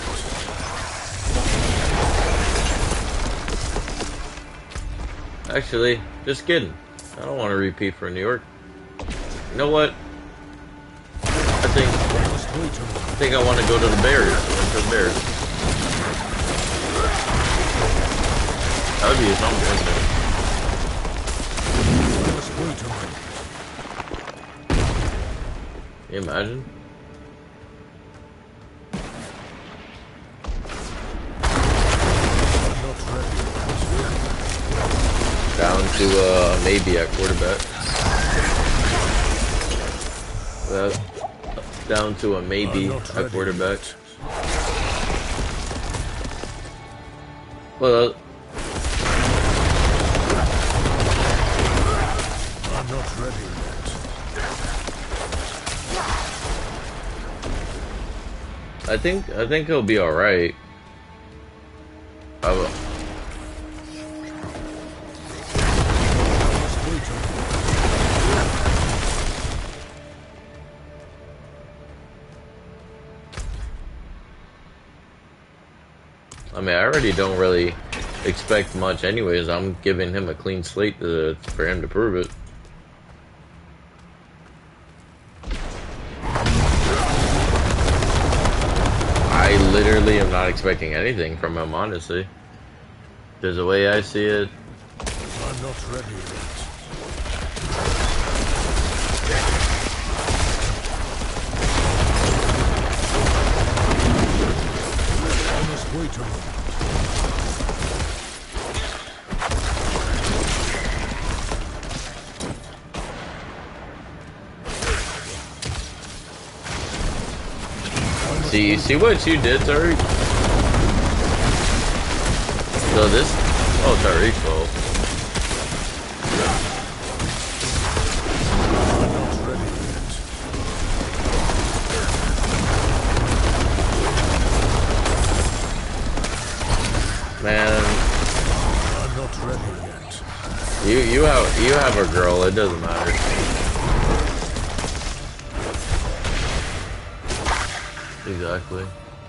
Actually, just kidding. I don't want to repeat for New York. You know what? I think I want to go to the Bears. To the Bears. That would be something. Can you imagine? Down to maybe at quarterback. Down to a maybe at quarterback. Well, I'm not ready yet. I think he'll be all right. I mean, I already don't really expect much anyways. I'm giving him a clean slate for him to prove it. I literally am not expecting anything from him, honestly. There's a way I see it. I'm not ready yet. Wait a minute. See what you did, Tariq? So this... Oh, Tariq's fault. Man, I'm not ready yet. you have a girl. It doesn't matter. Exactly.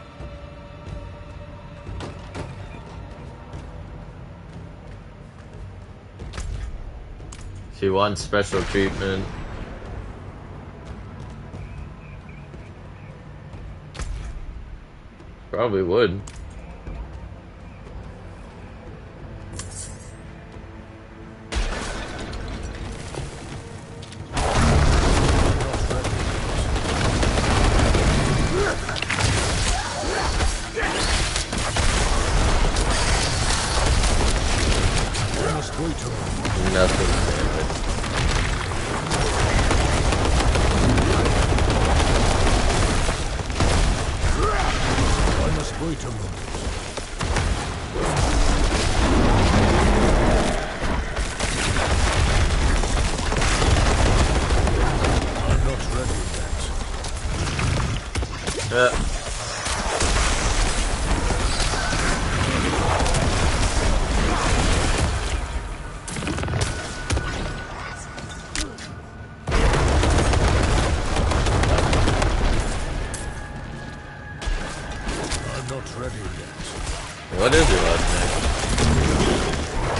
She wants special treatment. Probably would. wait a moment. Nothing damage. I must wait a moment. I'm not ready yet. I'm not ready yet. What is your last name?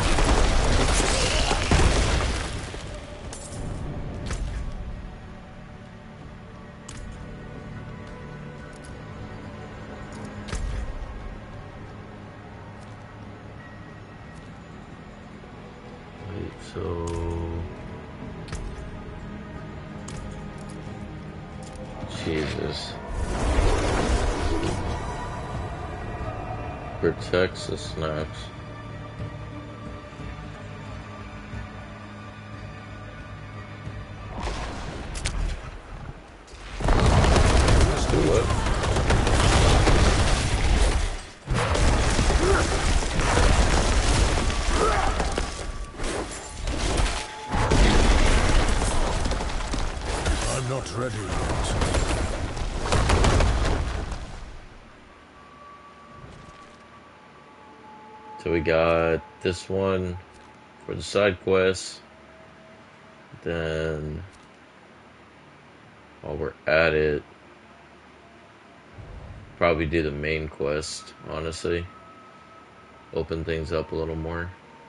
Wait, so Jesus protects the snacks. Let's do it. I'm not ready yet. So we got this one for the side quest. Then while we're at it, probably do the main quest, honestly. Open things up a little more.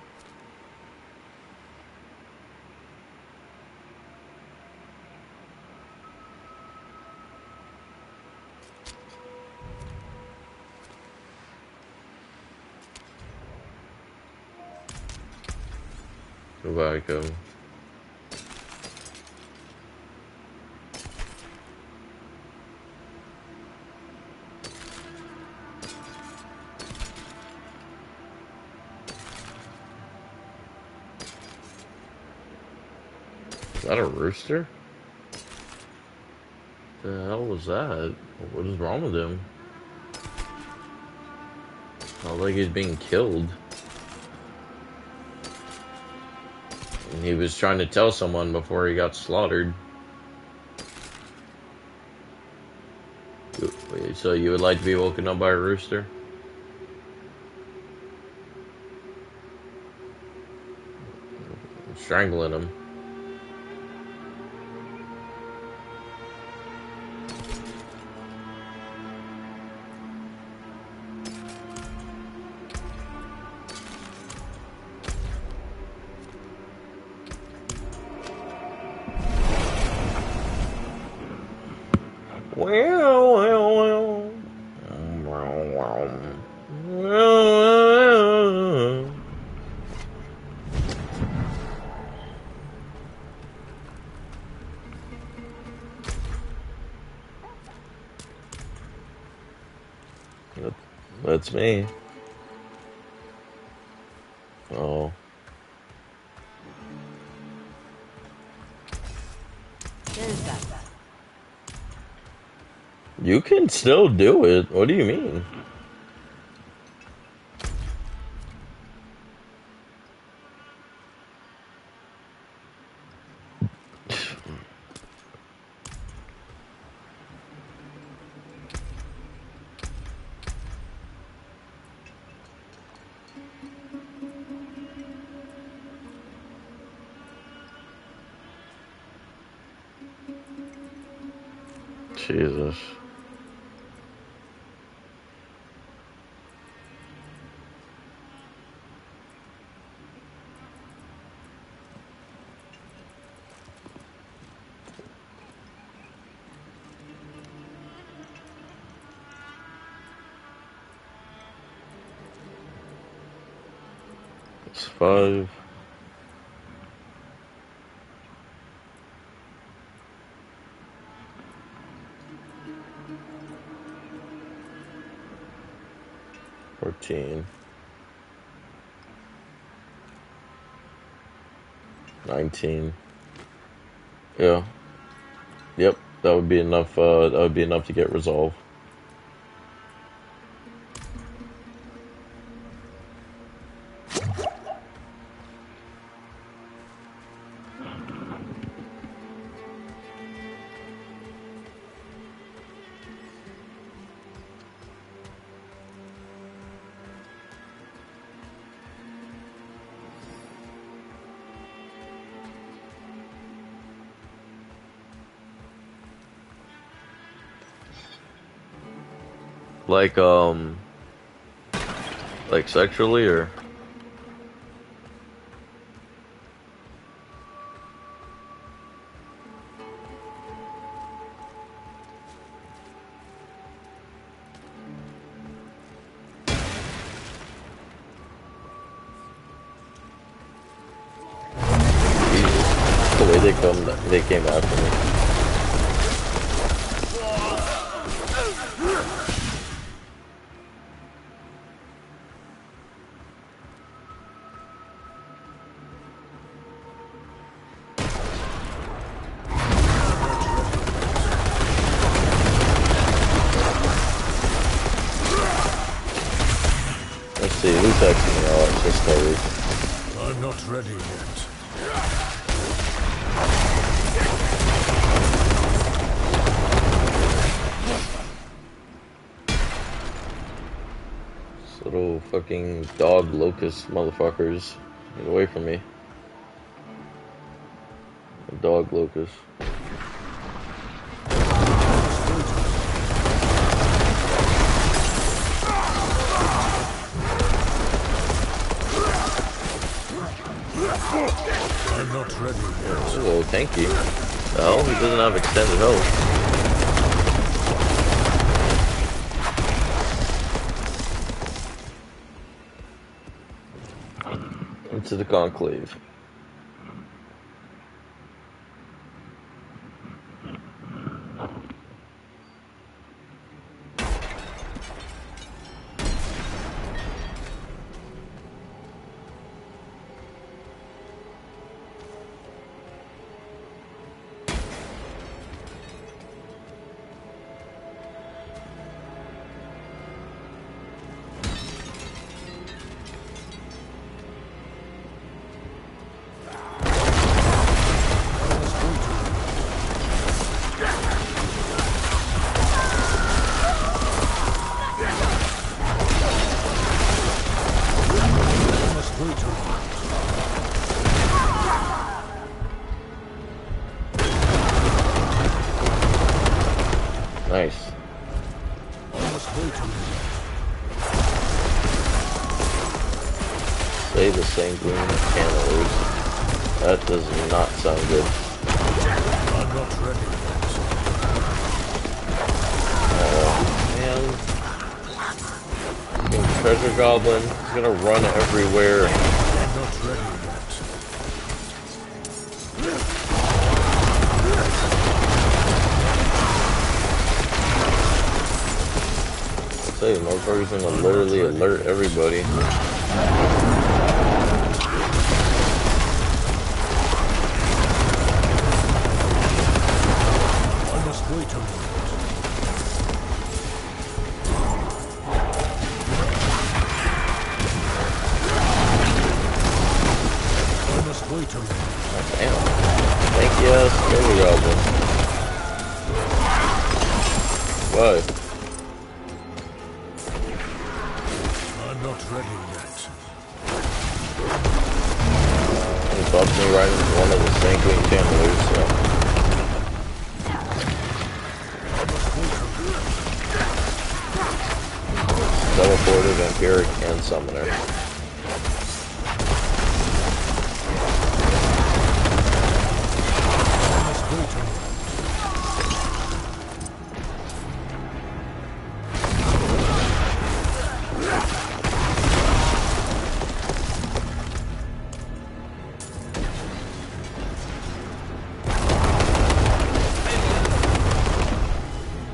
Goodbye, go. Is that a rooster? The hell was that? What is wrong with him? Sounds like he's being killed. And he was trying to tell someone before he got slaughtered. Wait, so you would like to be woken up by a rooster? I'm strangling him. That's me. Oh. You can still do it. What do you mean? Jesus. It's 5. $14. 19. Yeah. Yep. That would be enough. That would be enough to get resolved. Like sexually or? The way they came after me. Let's see, who texted me? Oh, it's just Terry. I'm not ready yet. This little fucking dog locust motherfuckers. Get away from me. Dog locust. I'm not ready yet. Oh, thank you. No, he doesn't have extended health. Into the conclave. Nice. Say the sanguine cannibals. That does not sound good. I'm not ready yet. Man. Fucking treasure goblin. He's gonna run everywhere. I'm not ready yet. I tell you, motherfucker's gonna literally alert everybody. I must wait a moment. I must wait a moment. Damn. Thank you, treasure goblin. What? I'm not ready yet. He bumped me right into one of the sanguine cannibals, so. Teleported, vampiric, and summoner.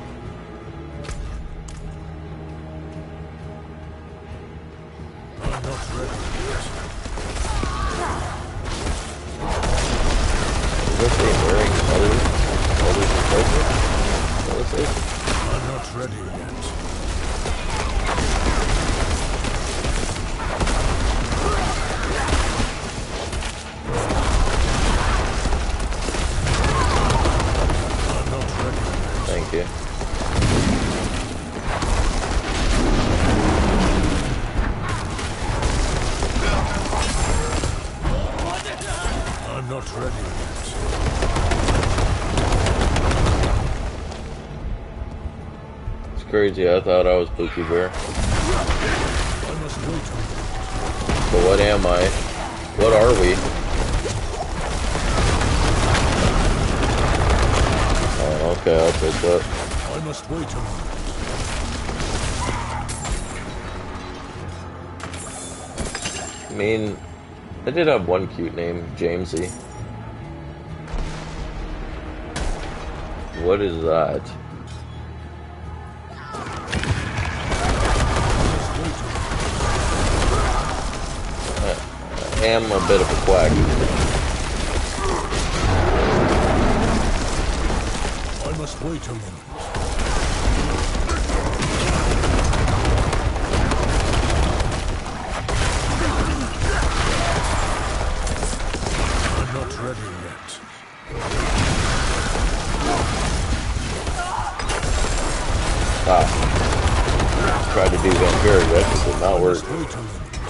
I'm ready yet. It's crazy. I thought I was Pookie Bear. I must wait a minute. But what am I? What are we? Oh, okay, I'll take that. I must wait a minute. I mean, I did have one cute name, Jamesy. What is that? I am a bit of a quack. I must wait a minute. I'm not ready yet. Ah. Tried to do Vampiric, that just did not work. Wait a minute.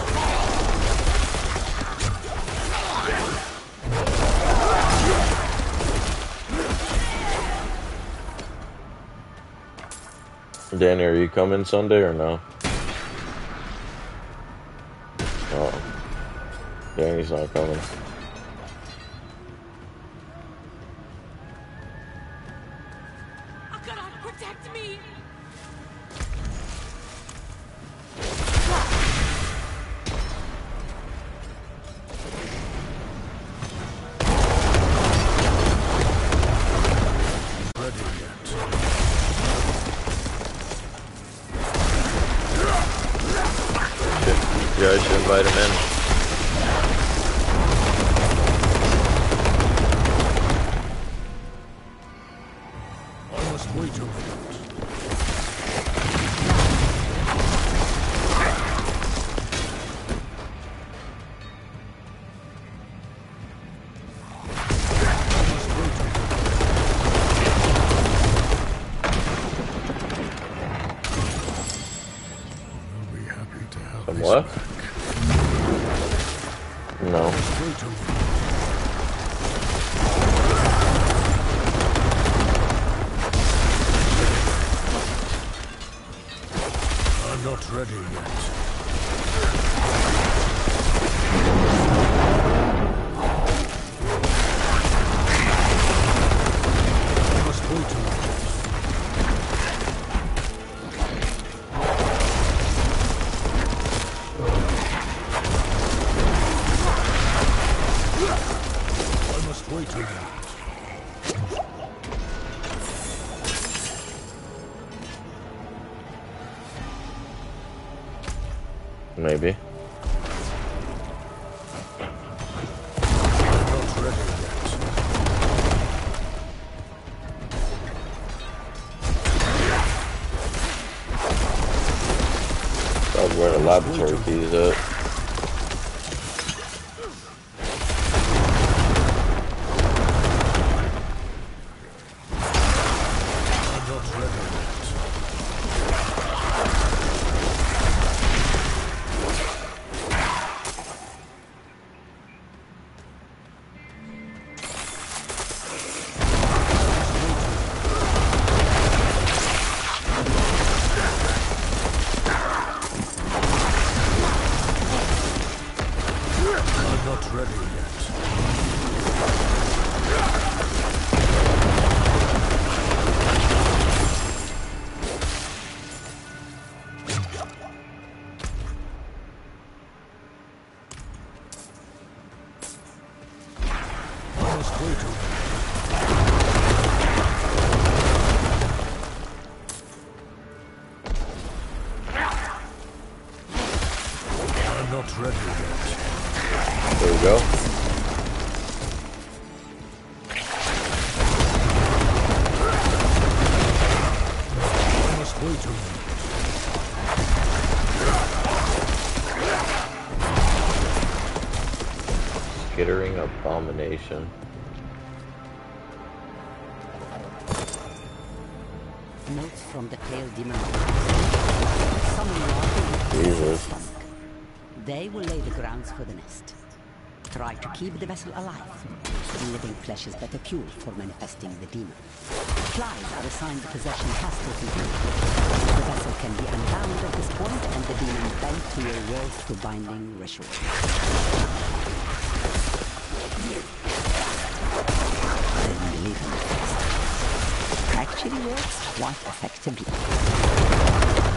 Danny, are you coming Sunday or no? Oh. Danny's not coming. Akarat, protect me! Ready yet. Yeah, I should invite him in. I must wait a minute. I'll be happy to have Some this what? back. No. Wait a minute. I'm not ready yet. I must wait a minute. I must wait a minute. Maybe. I'm not ready yet. That's where the laboratory key is at. I'm not ready yet. I'm not ready yet. I must wait a minute. I'm not ready yet. There we go. I must wait a minute. Skittering abomination. Notes from the tail demon. Some larger Jesus. They will lay the grounds for the nest. try to keep the vessel alive. Living flesh is better fuel for manifesting the demon. Flies are assigned the possession has taken place. The vessel can be unbound at this point and the demon bent to your world through binding ritual. Then believe in the text. Actually works quite effectively.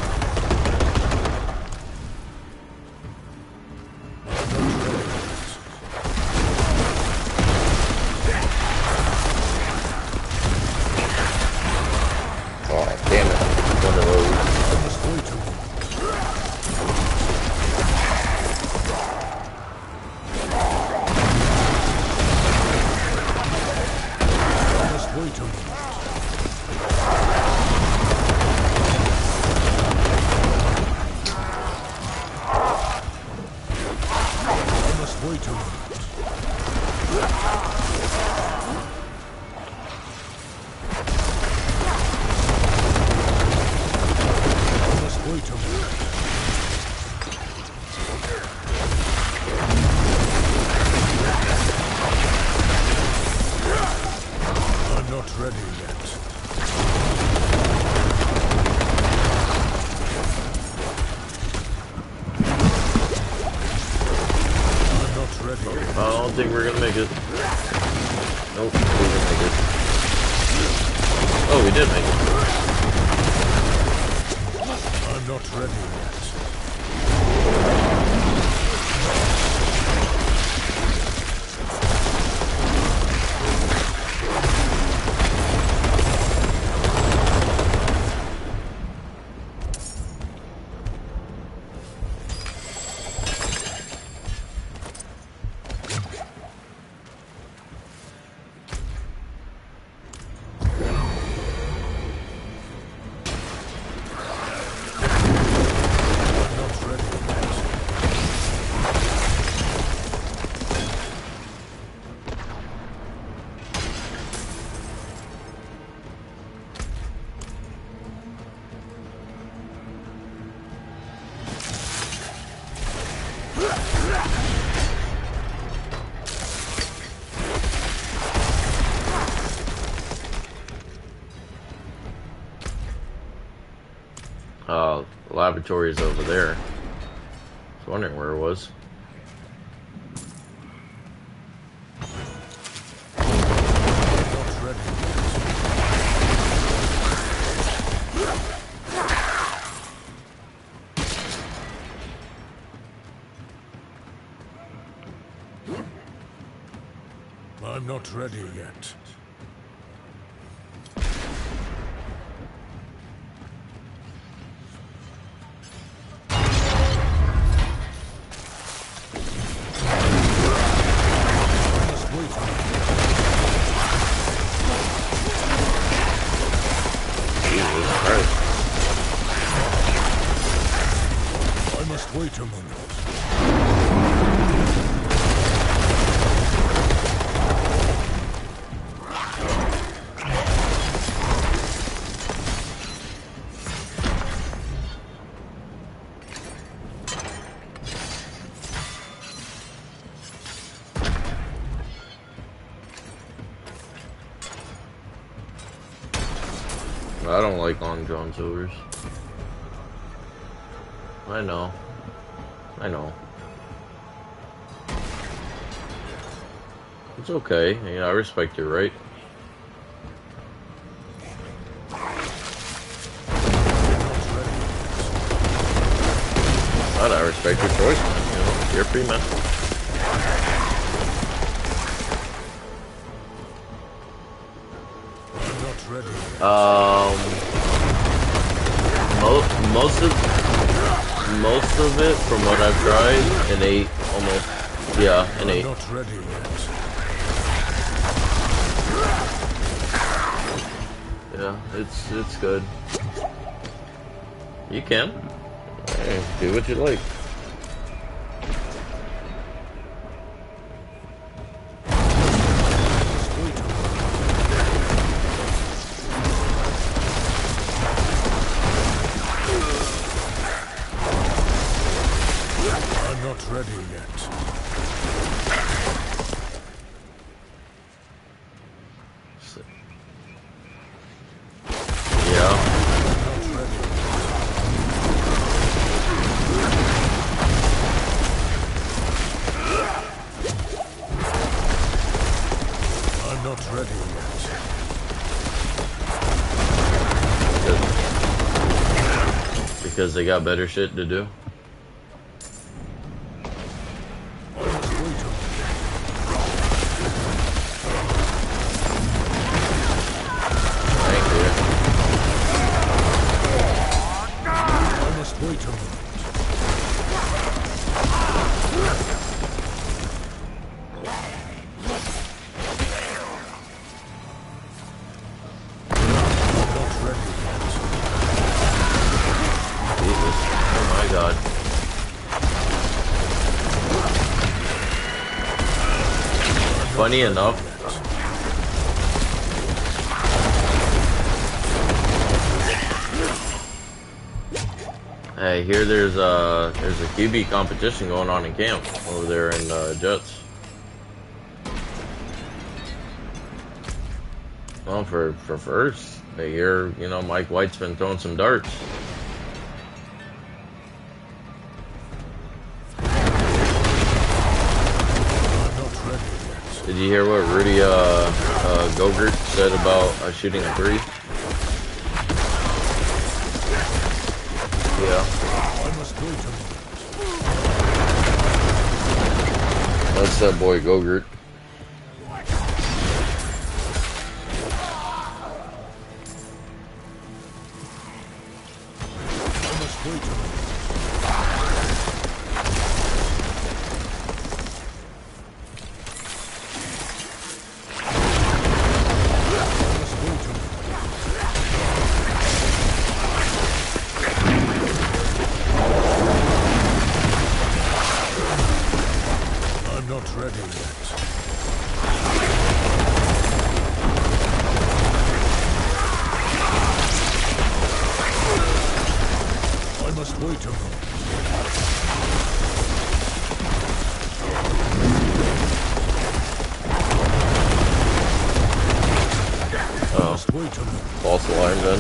I don't think we're gonna make it. Nope, we didn't make it. Oh, we did make it. I'm not ready yet. Laboratory is over there. I was wondering where it was. I'm not ready yet. Wait a moment. I don't like long drawn tours. I know. I know. It's okay. Yeah, I respect your right. But I respect your choice, man. You know, you're free, man. I'm not ready. Most of it, from what I've tried, an 8, almost. Yeah, an 8. I'm not ready yet. Yeah, it's good. You can. Hey, do what you like. I'm not ready yet. ready yet. Because they got better shit to do. Funny enough, I hear there's a QB competition going on in camp over there in Jets. Well, for first, I hear, you know, Mike White's been throwing some darts. Did you hear what Rudy Gogurt said about shooting a three? Yeah. That's that boy Gogurt. False alarm then.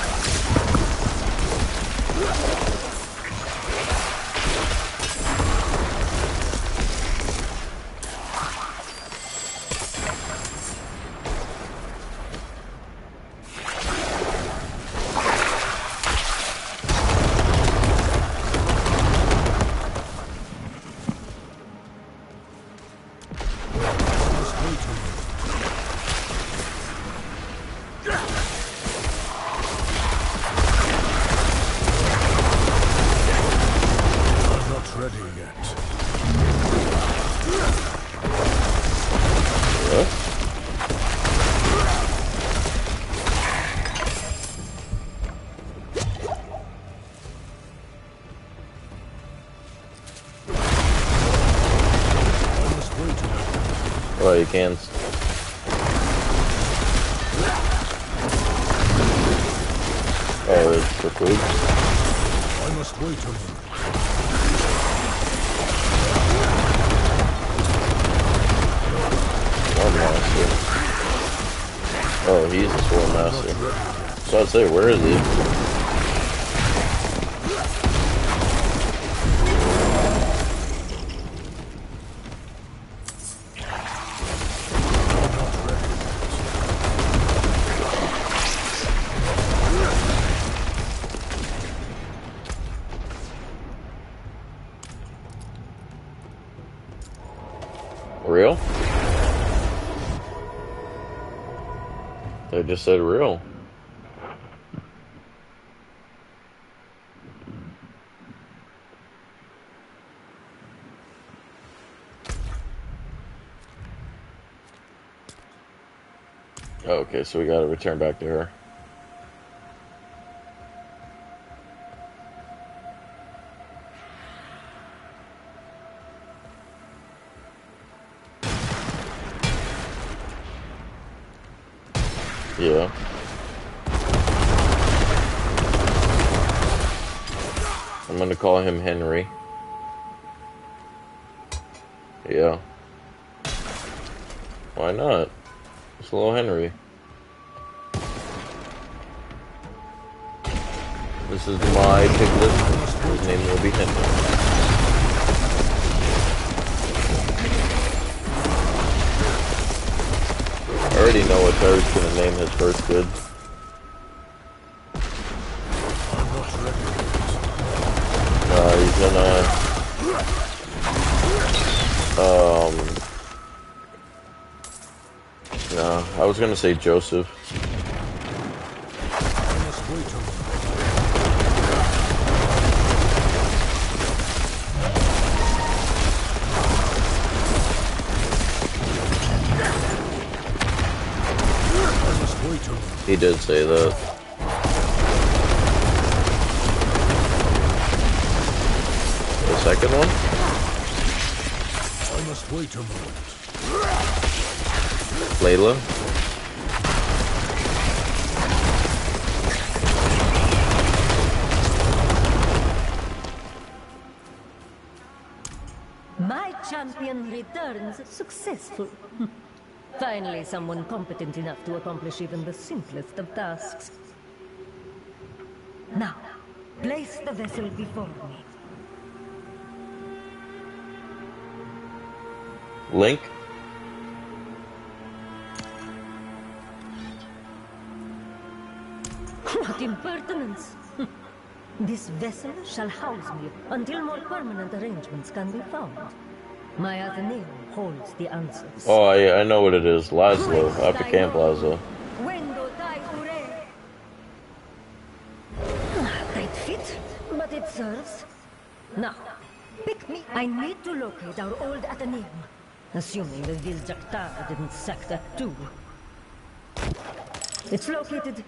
Oh, you can. Oh, it's for food? I must wait a minute. Sword Master. Oh, he's the Sword Master. So I'd say, where is he? Real? They just said real. Okay, so we gotta return back to her. Yeah. I'm gonna call him Henry. Yeah. Why not? It's little Henry. This is my piglet. His name will be Henry. already know what Tyr's gonna name his first kid. I'm not ready. He's gonna no, I was gonna say Joseph. I must wait a moment. I must wait a moment. He did say that. The second one? I must wait a moment. Layla? My champion returns successful. Finally, someone competent enough to accomplish even the simplest of tasks. Now, place the vessel before me. Link? What impertinence! This vessel shall house me until more permanent arrangements can be found. My Athenaeum holds the answers. Oh, I know what it is. Laszlo, after Camp Plaza. Tight fit, but it serves. Now, pick me. I need to locate our old Athenaeum. Assuming the Viljaktar didn't sack that too. It's located...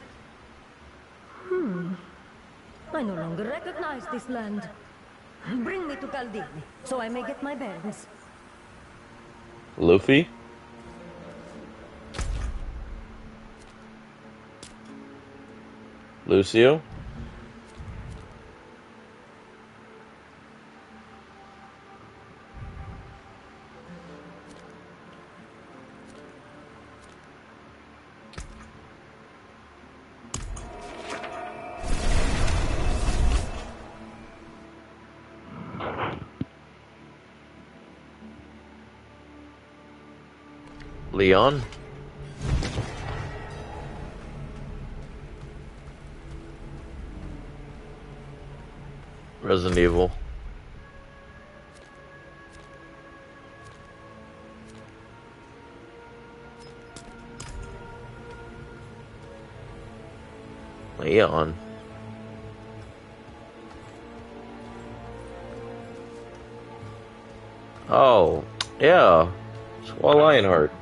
I no longer recognize this land. Bring me to Caldini, so I may get my bearings. Luffy? Lucio? Leon? Resident Evil. Leon. Oh, yeah. Squall Lionheart.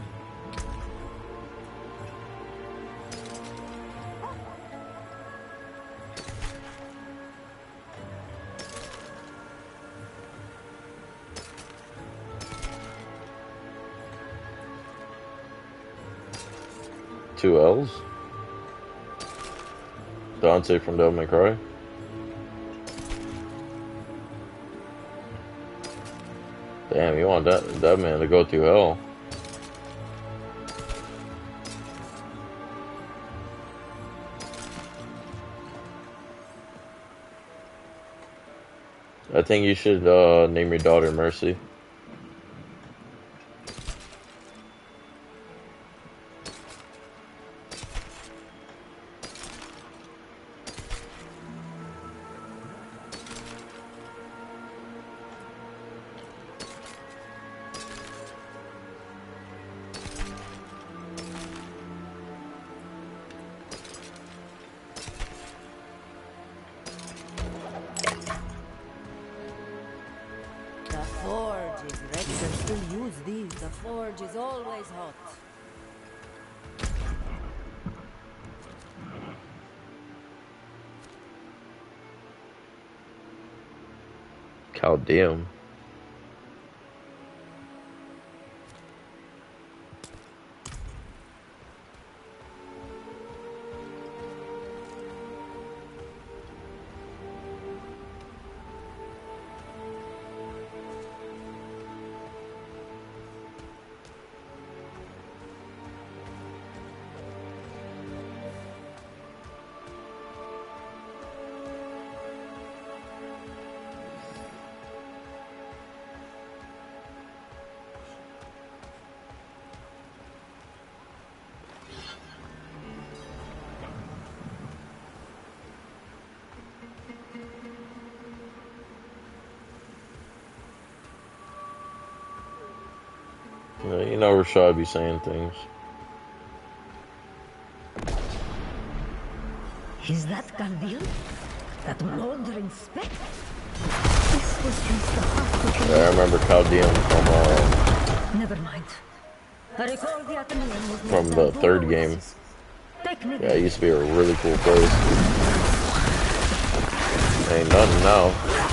Two L's. Dante from Devil May Cry. Damn, you want that man to go through hell. I think you should name your daughter Mercy. The forge is ready. You can still use these. The forge is always hot. Caldeum. You know Rashad be saying things. Is that Galdian? That mouldering speck? This was once the heart Yeah, I remember Chaldean Never mind. I recall the Athenaeum was from the third game. Yeah, it used to be a really cool place. Ain't nothing now.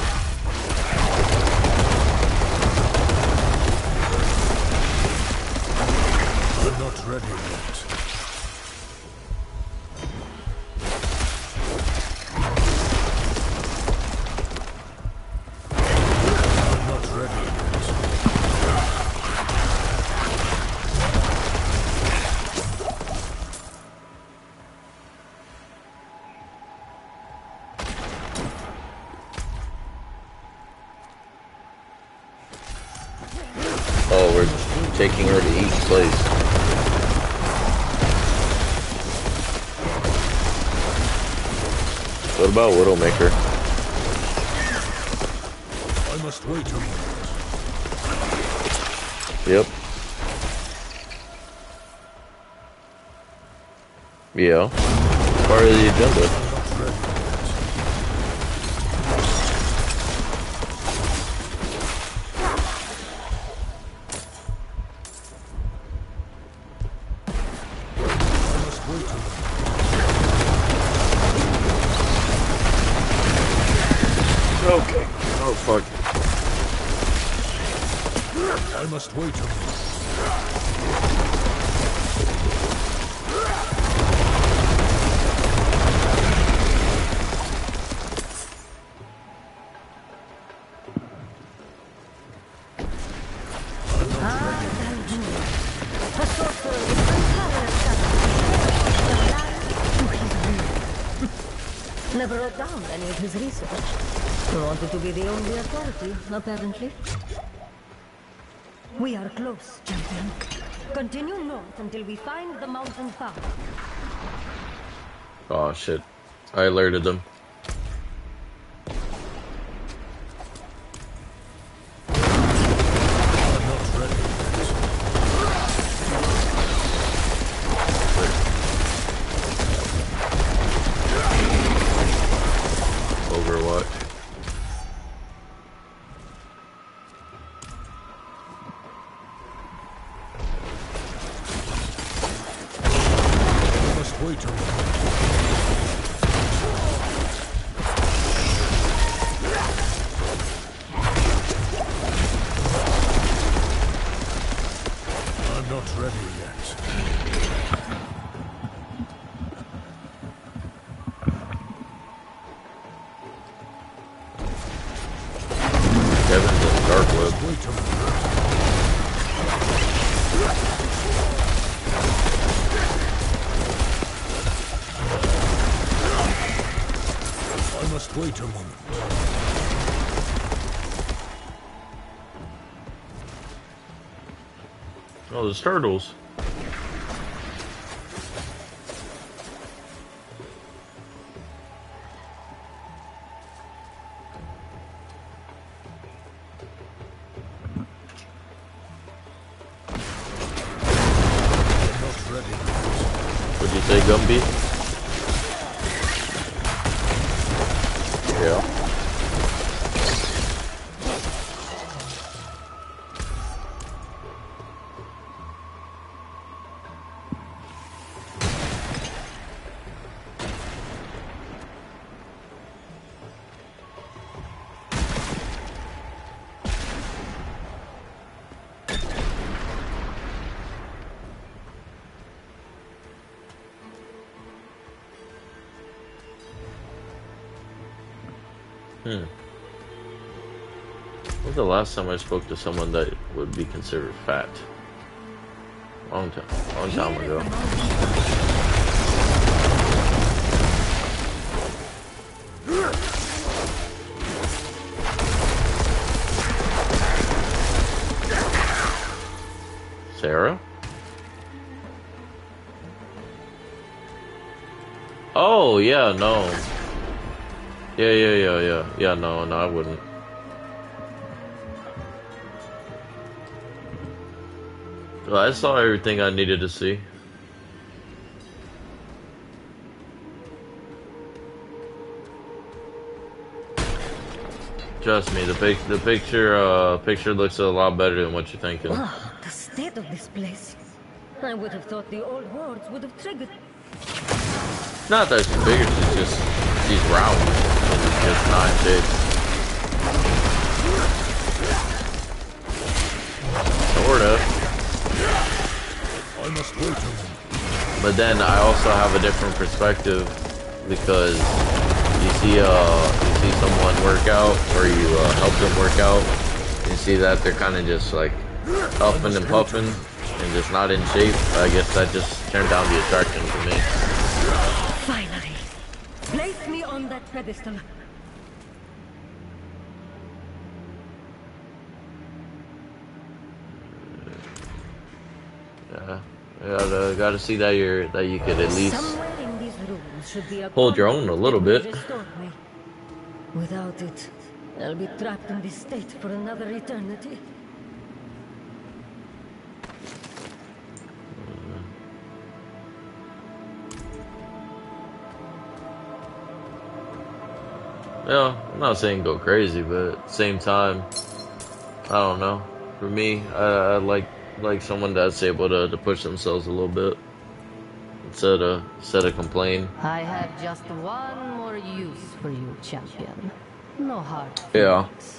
I'm not ready yet. I'm not ready yet. Oh, we're taking her to each place. What about Widowmaker? I must wait a moment. Yep. Yeah. Part of the agenda. I'm not ready yet. I must wait a moment. Okay. Oh, fuck. I must wait a moment. A sorcerer with unparalleled talent. The land to his will. Never wrote down any of his research. He wanted to be the only authority, apparently. We are close, champion. Continue north until we find the mountain path. Oh, shit. I alerted them. I'm not ready yet. Overwatch. I must wait a moment. I'm not ready yet. Kevin's in Dark Web. Wait a moment. I must wait a moment. Oh, there's turtles. I'm not ready yet. What'd you say, Gumby? Yeah. When was the last time I spoke to someone that would be considered fat? Long time ago. Sarah? Oh, yeah, no. Yeah, no, I wouldn't. Well, I saw everything I needed to see. Trust me, the picture looks a lot better than what you're thinking. Oh, the state of this place. I would have thought the old wards would have triggered. Not that she's bigger, she's round. It's just not in shape. Sorta. I must wait a moment. But then I also have a different perspective because you see someone work out or you help them work out. You see that they're kind of just like huffing and puffing and just not in shape. I guess that just turned down the attraction for me. Finally, place me on that pedestal. Yeah, gotta see that you could at least Somewhere in these rooms should be a hold your own a little conduit bit. that will restore me. Without it, I'll be trapped in this state for another eternity. Yeah, I'm not saying go crazy, but at the same time, I don't know. For me, I like someone that's able to push themselves a little bit instead of complain. I have just one more use for you, champion. No hard Yeah. feelings.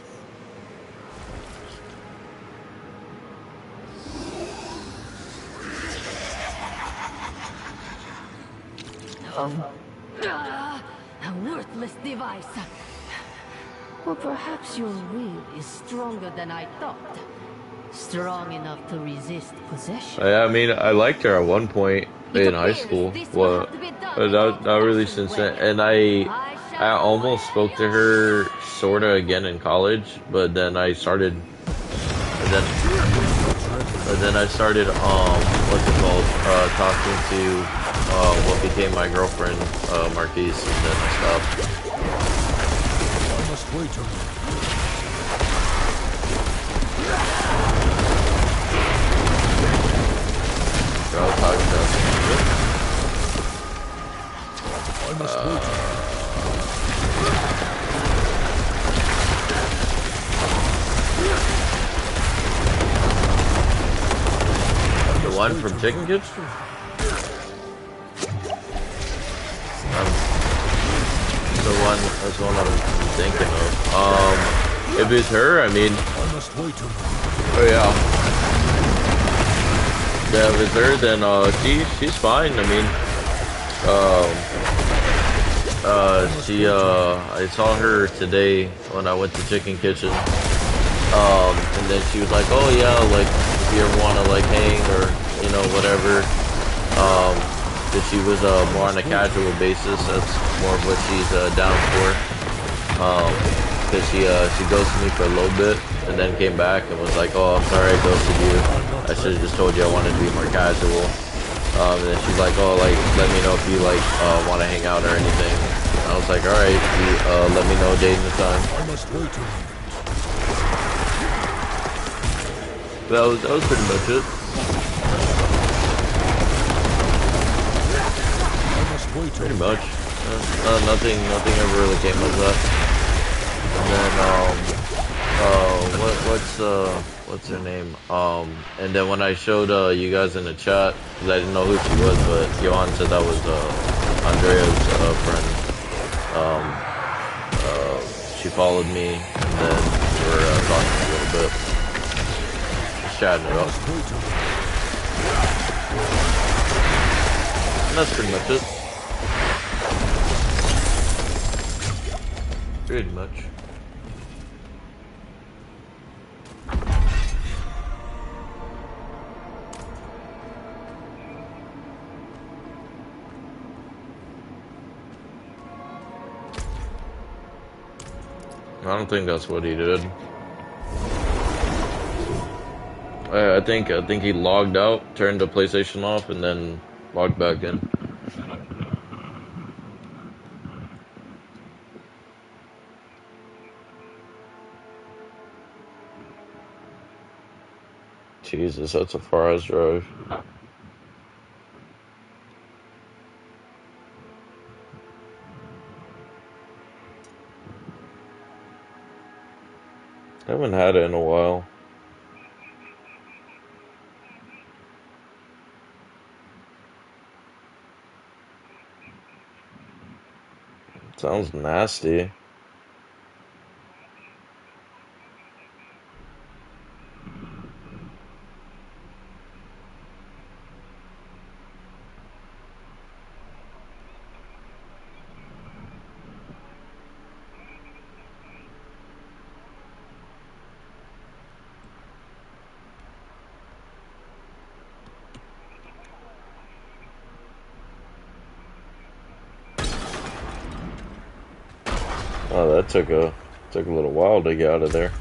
A worthless device. Or perhaps your will is stronger than I thought. Strong enough to resist possession. I mean, I liked her at one point in high school. What? But not really since then. And I almost spoke to her sorta again in college, but then I started, what's it called? Talking to what became my girlfriend, Marquise, and then I stopped. I must wait a moment. I was talking about I must wait a moment. the one from Chicken Kids. That's the one I'm thinking of. If it's her, I mean, I must wait a moment. oh yeah. Yeah, if it's her, then she's fine. I mean, I saw her today when I went to Chicken Kitchen. And then she was like, oh yeah, like if you ever want to like hang or you know whatever. That she was more on a casual basis. That's more of what she's down for. Because she ghosted me for a little bit and then came back and was like, oh, I'm sorry I ghosted you. I should have just told you I wanted to be more casual. And then she's like, oh, like let me know if you like want to hang out or anything. And I was like, all right, let me know a date and the time. I must wait a moment. That was pretty much it. Pretty much. Nothing ever really came of that. And then, what's her name? And then when I showed you guys in the chat, because I didn't know who she was, but Johan said that was Andrea's friend. She followed me, and then we were talking a little bit, just chatting it up. And that's pretty much it. Pretty much. I don't think that's what he did. I think he logged out, turned the PlayStation off, and then logged back in. Jesus, that's a far ass drive. I haven't had it in a while. Sounds nasty. Oh, that took a little while to get out of there.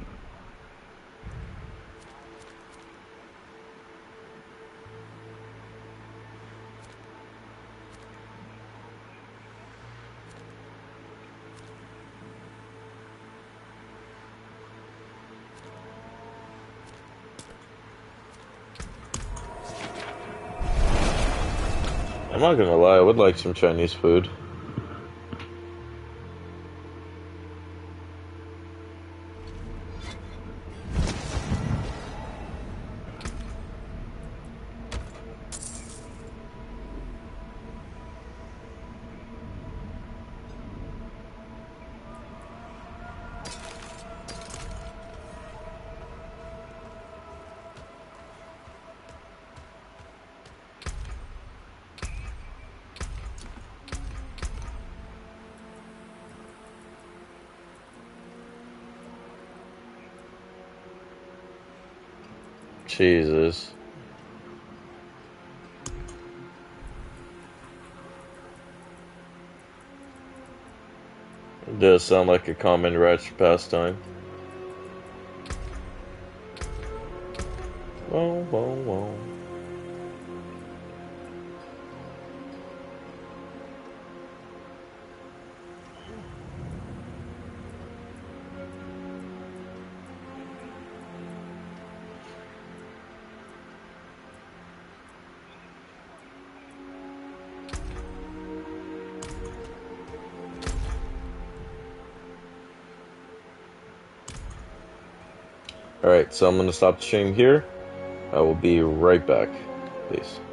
I'm not gonna lie, I would like some Chinese food. Jesus. It does sound like a common Ratchet pastime. Whoa, whoa, whoa. Alright, so I'm going to stop the stream here. I will be right back. Peace.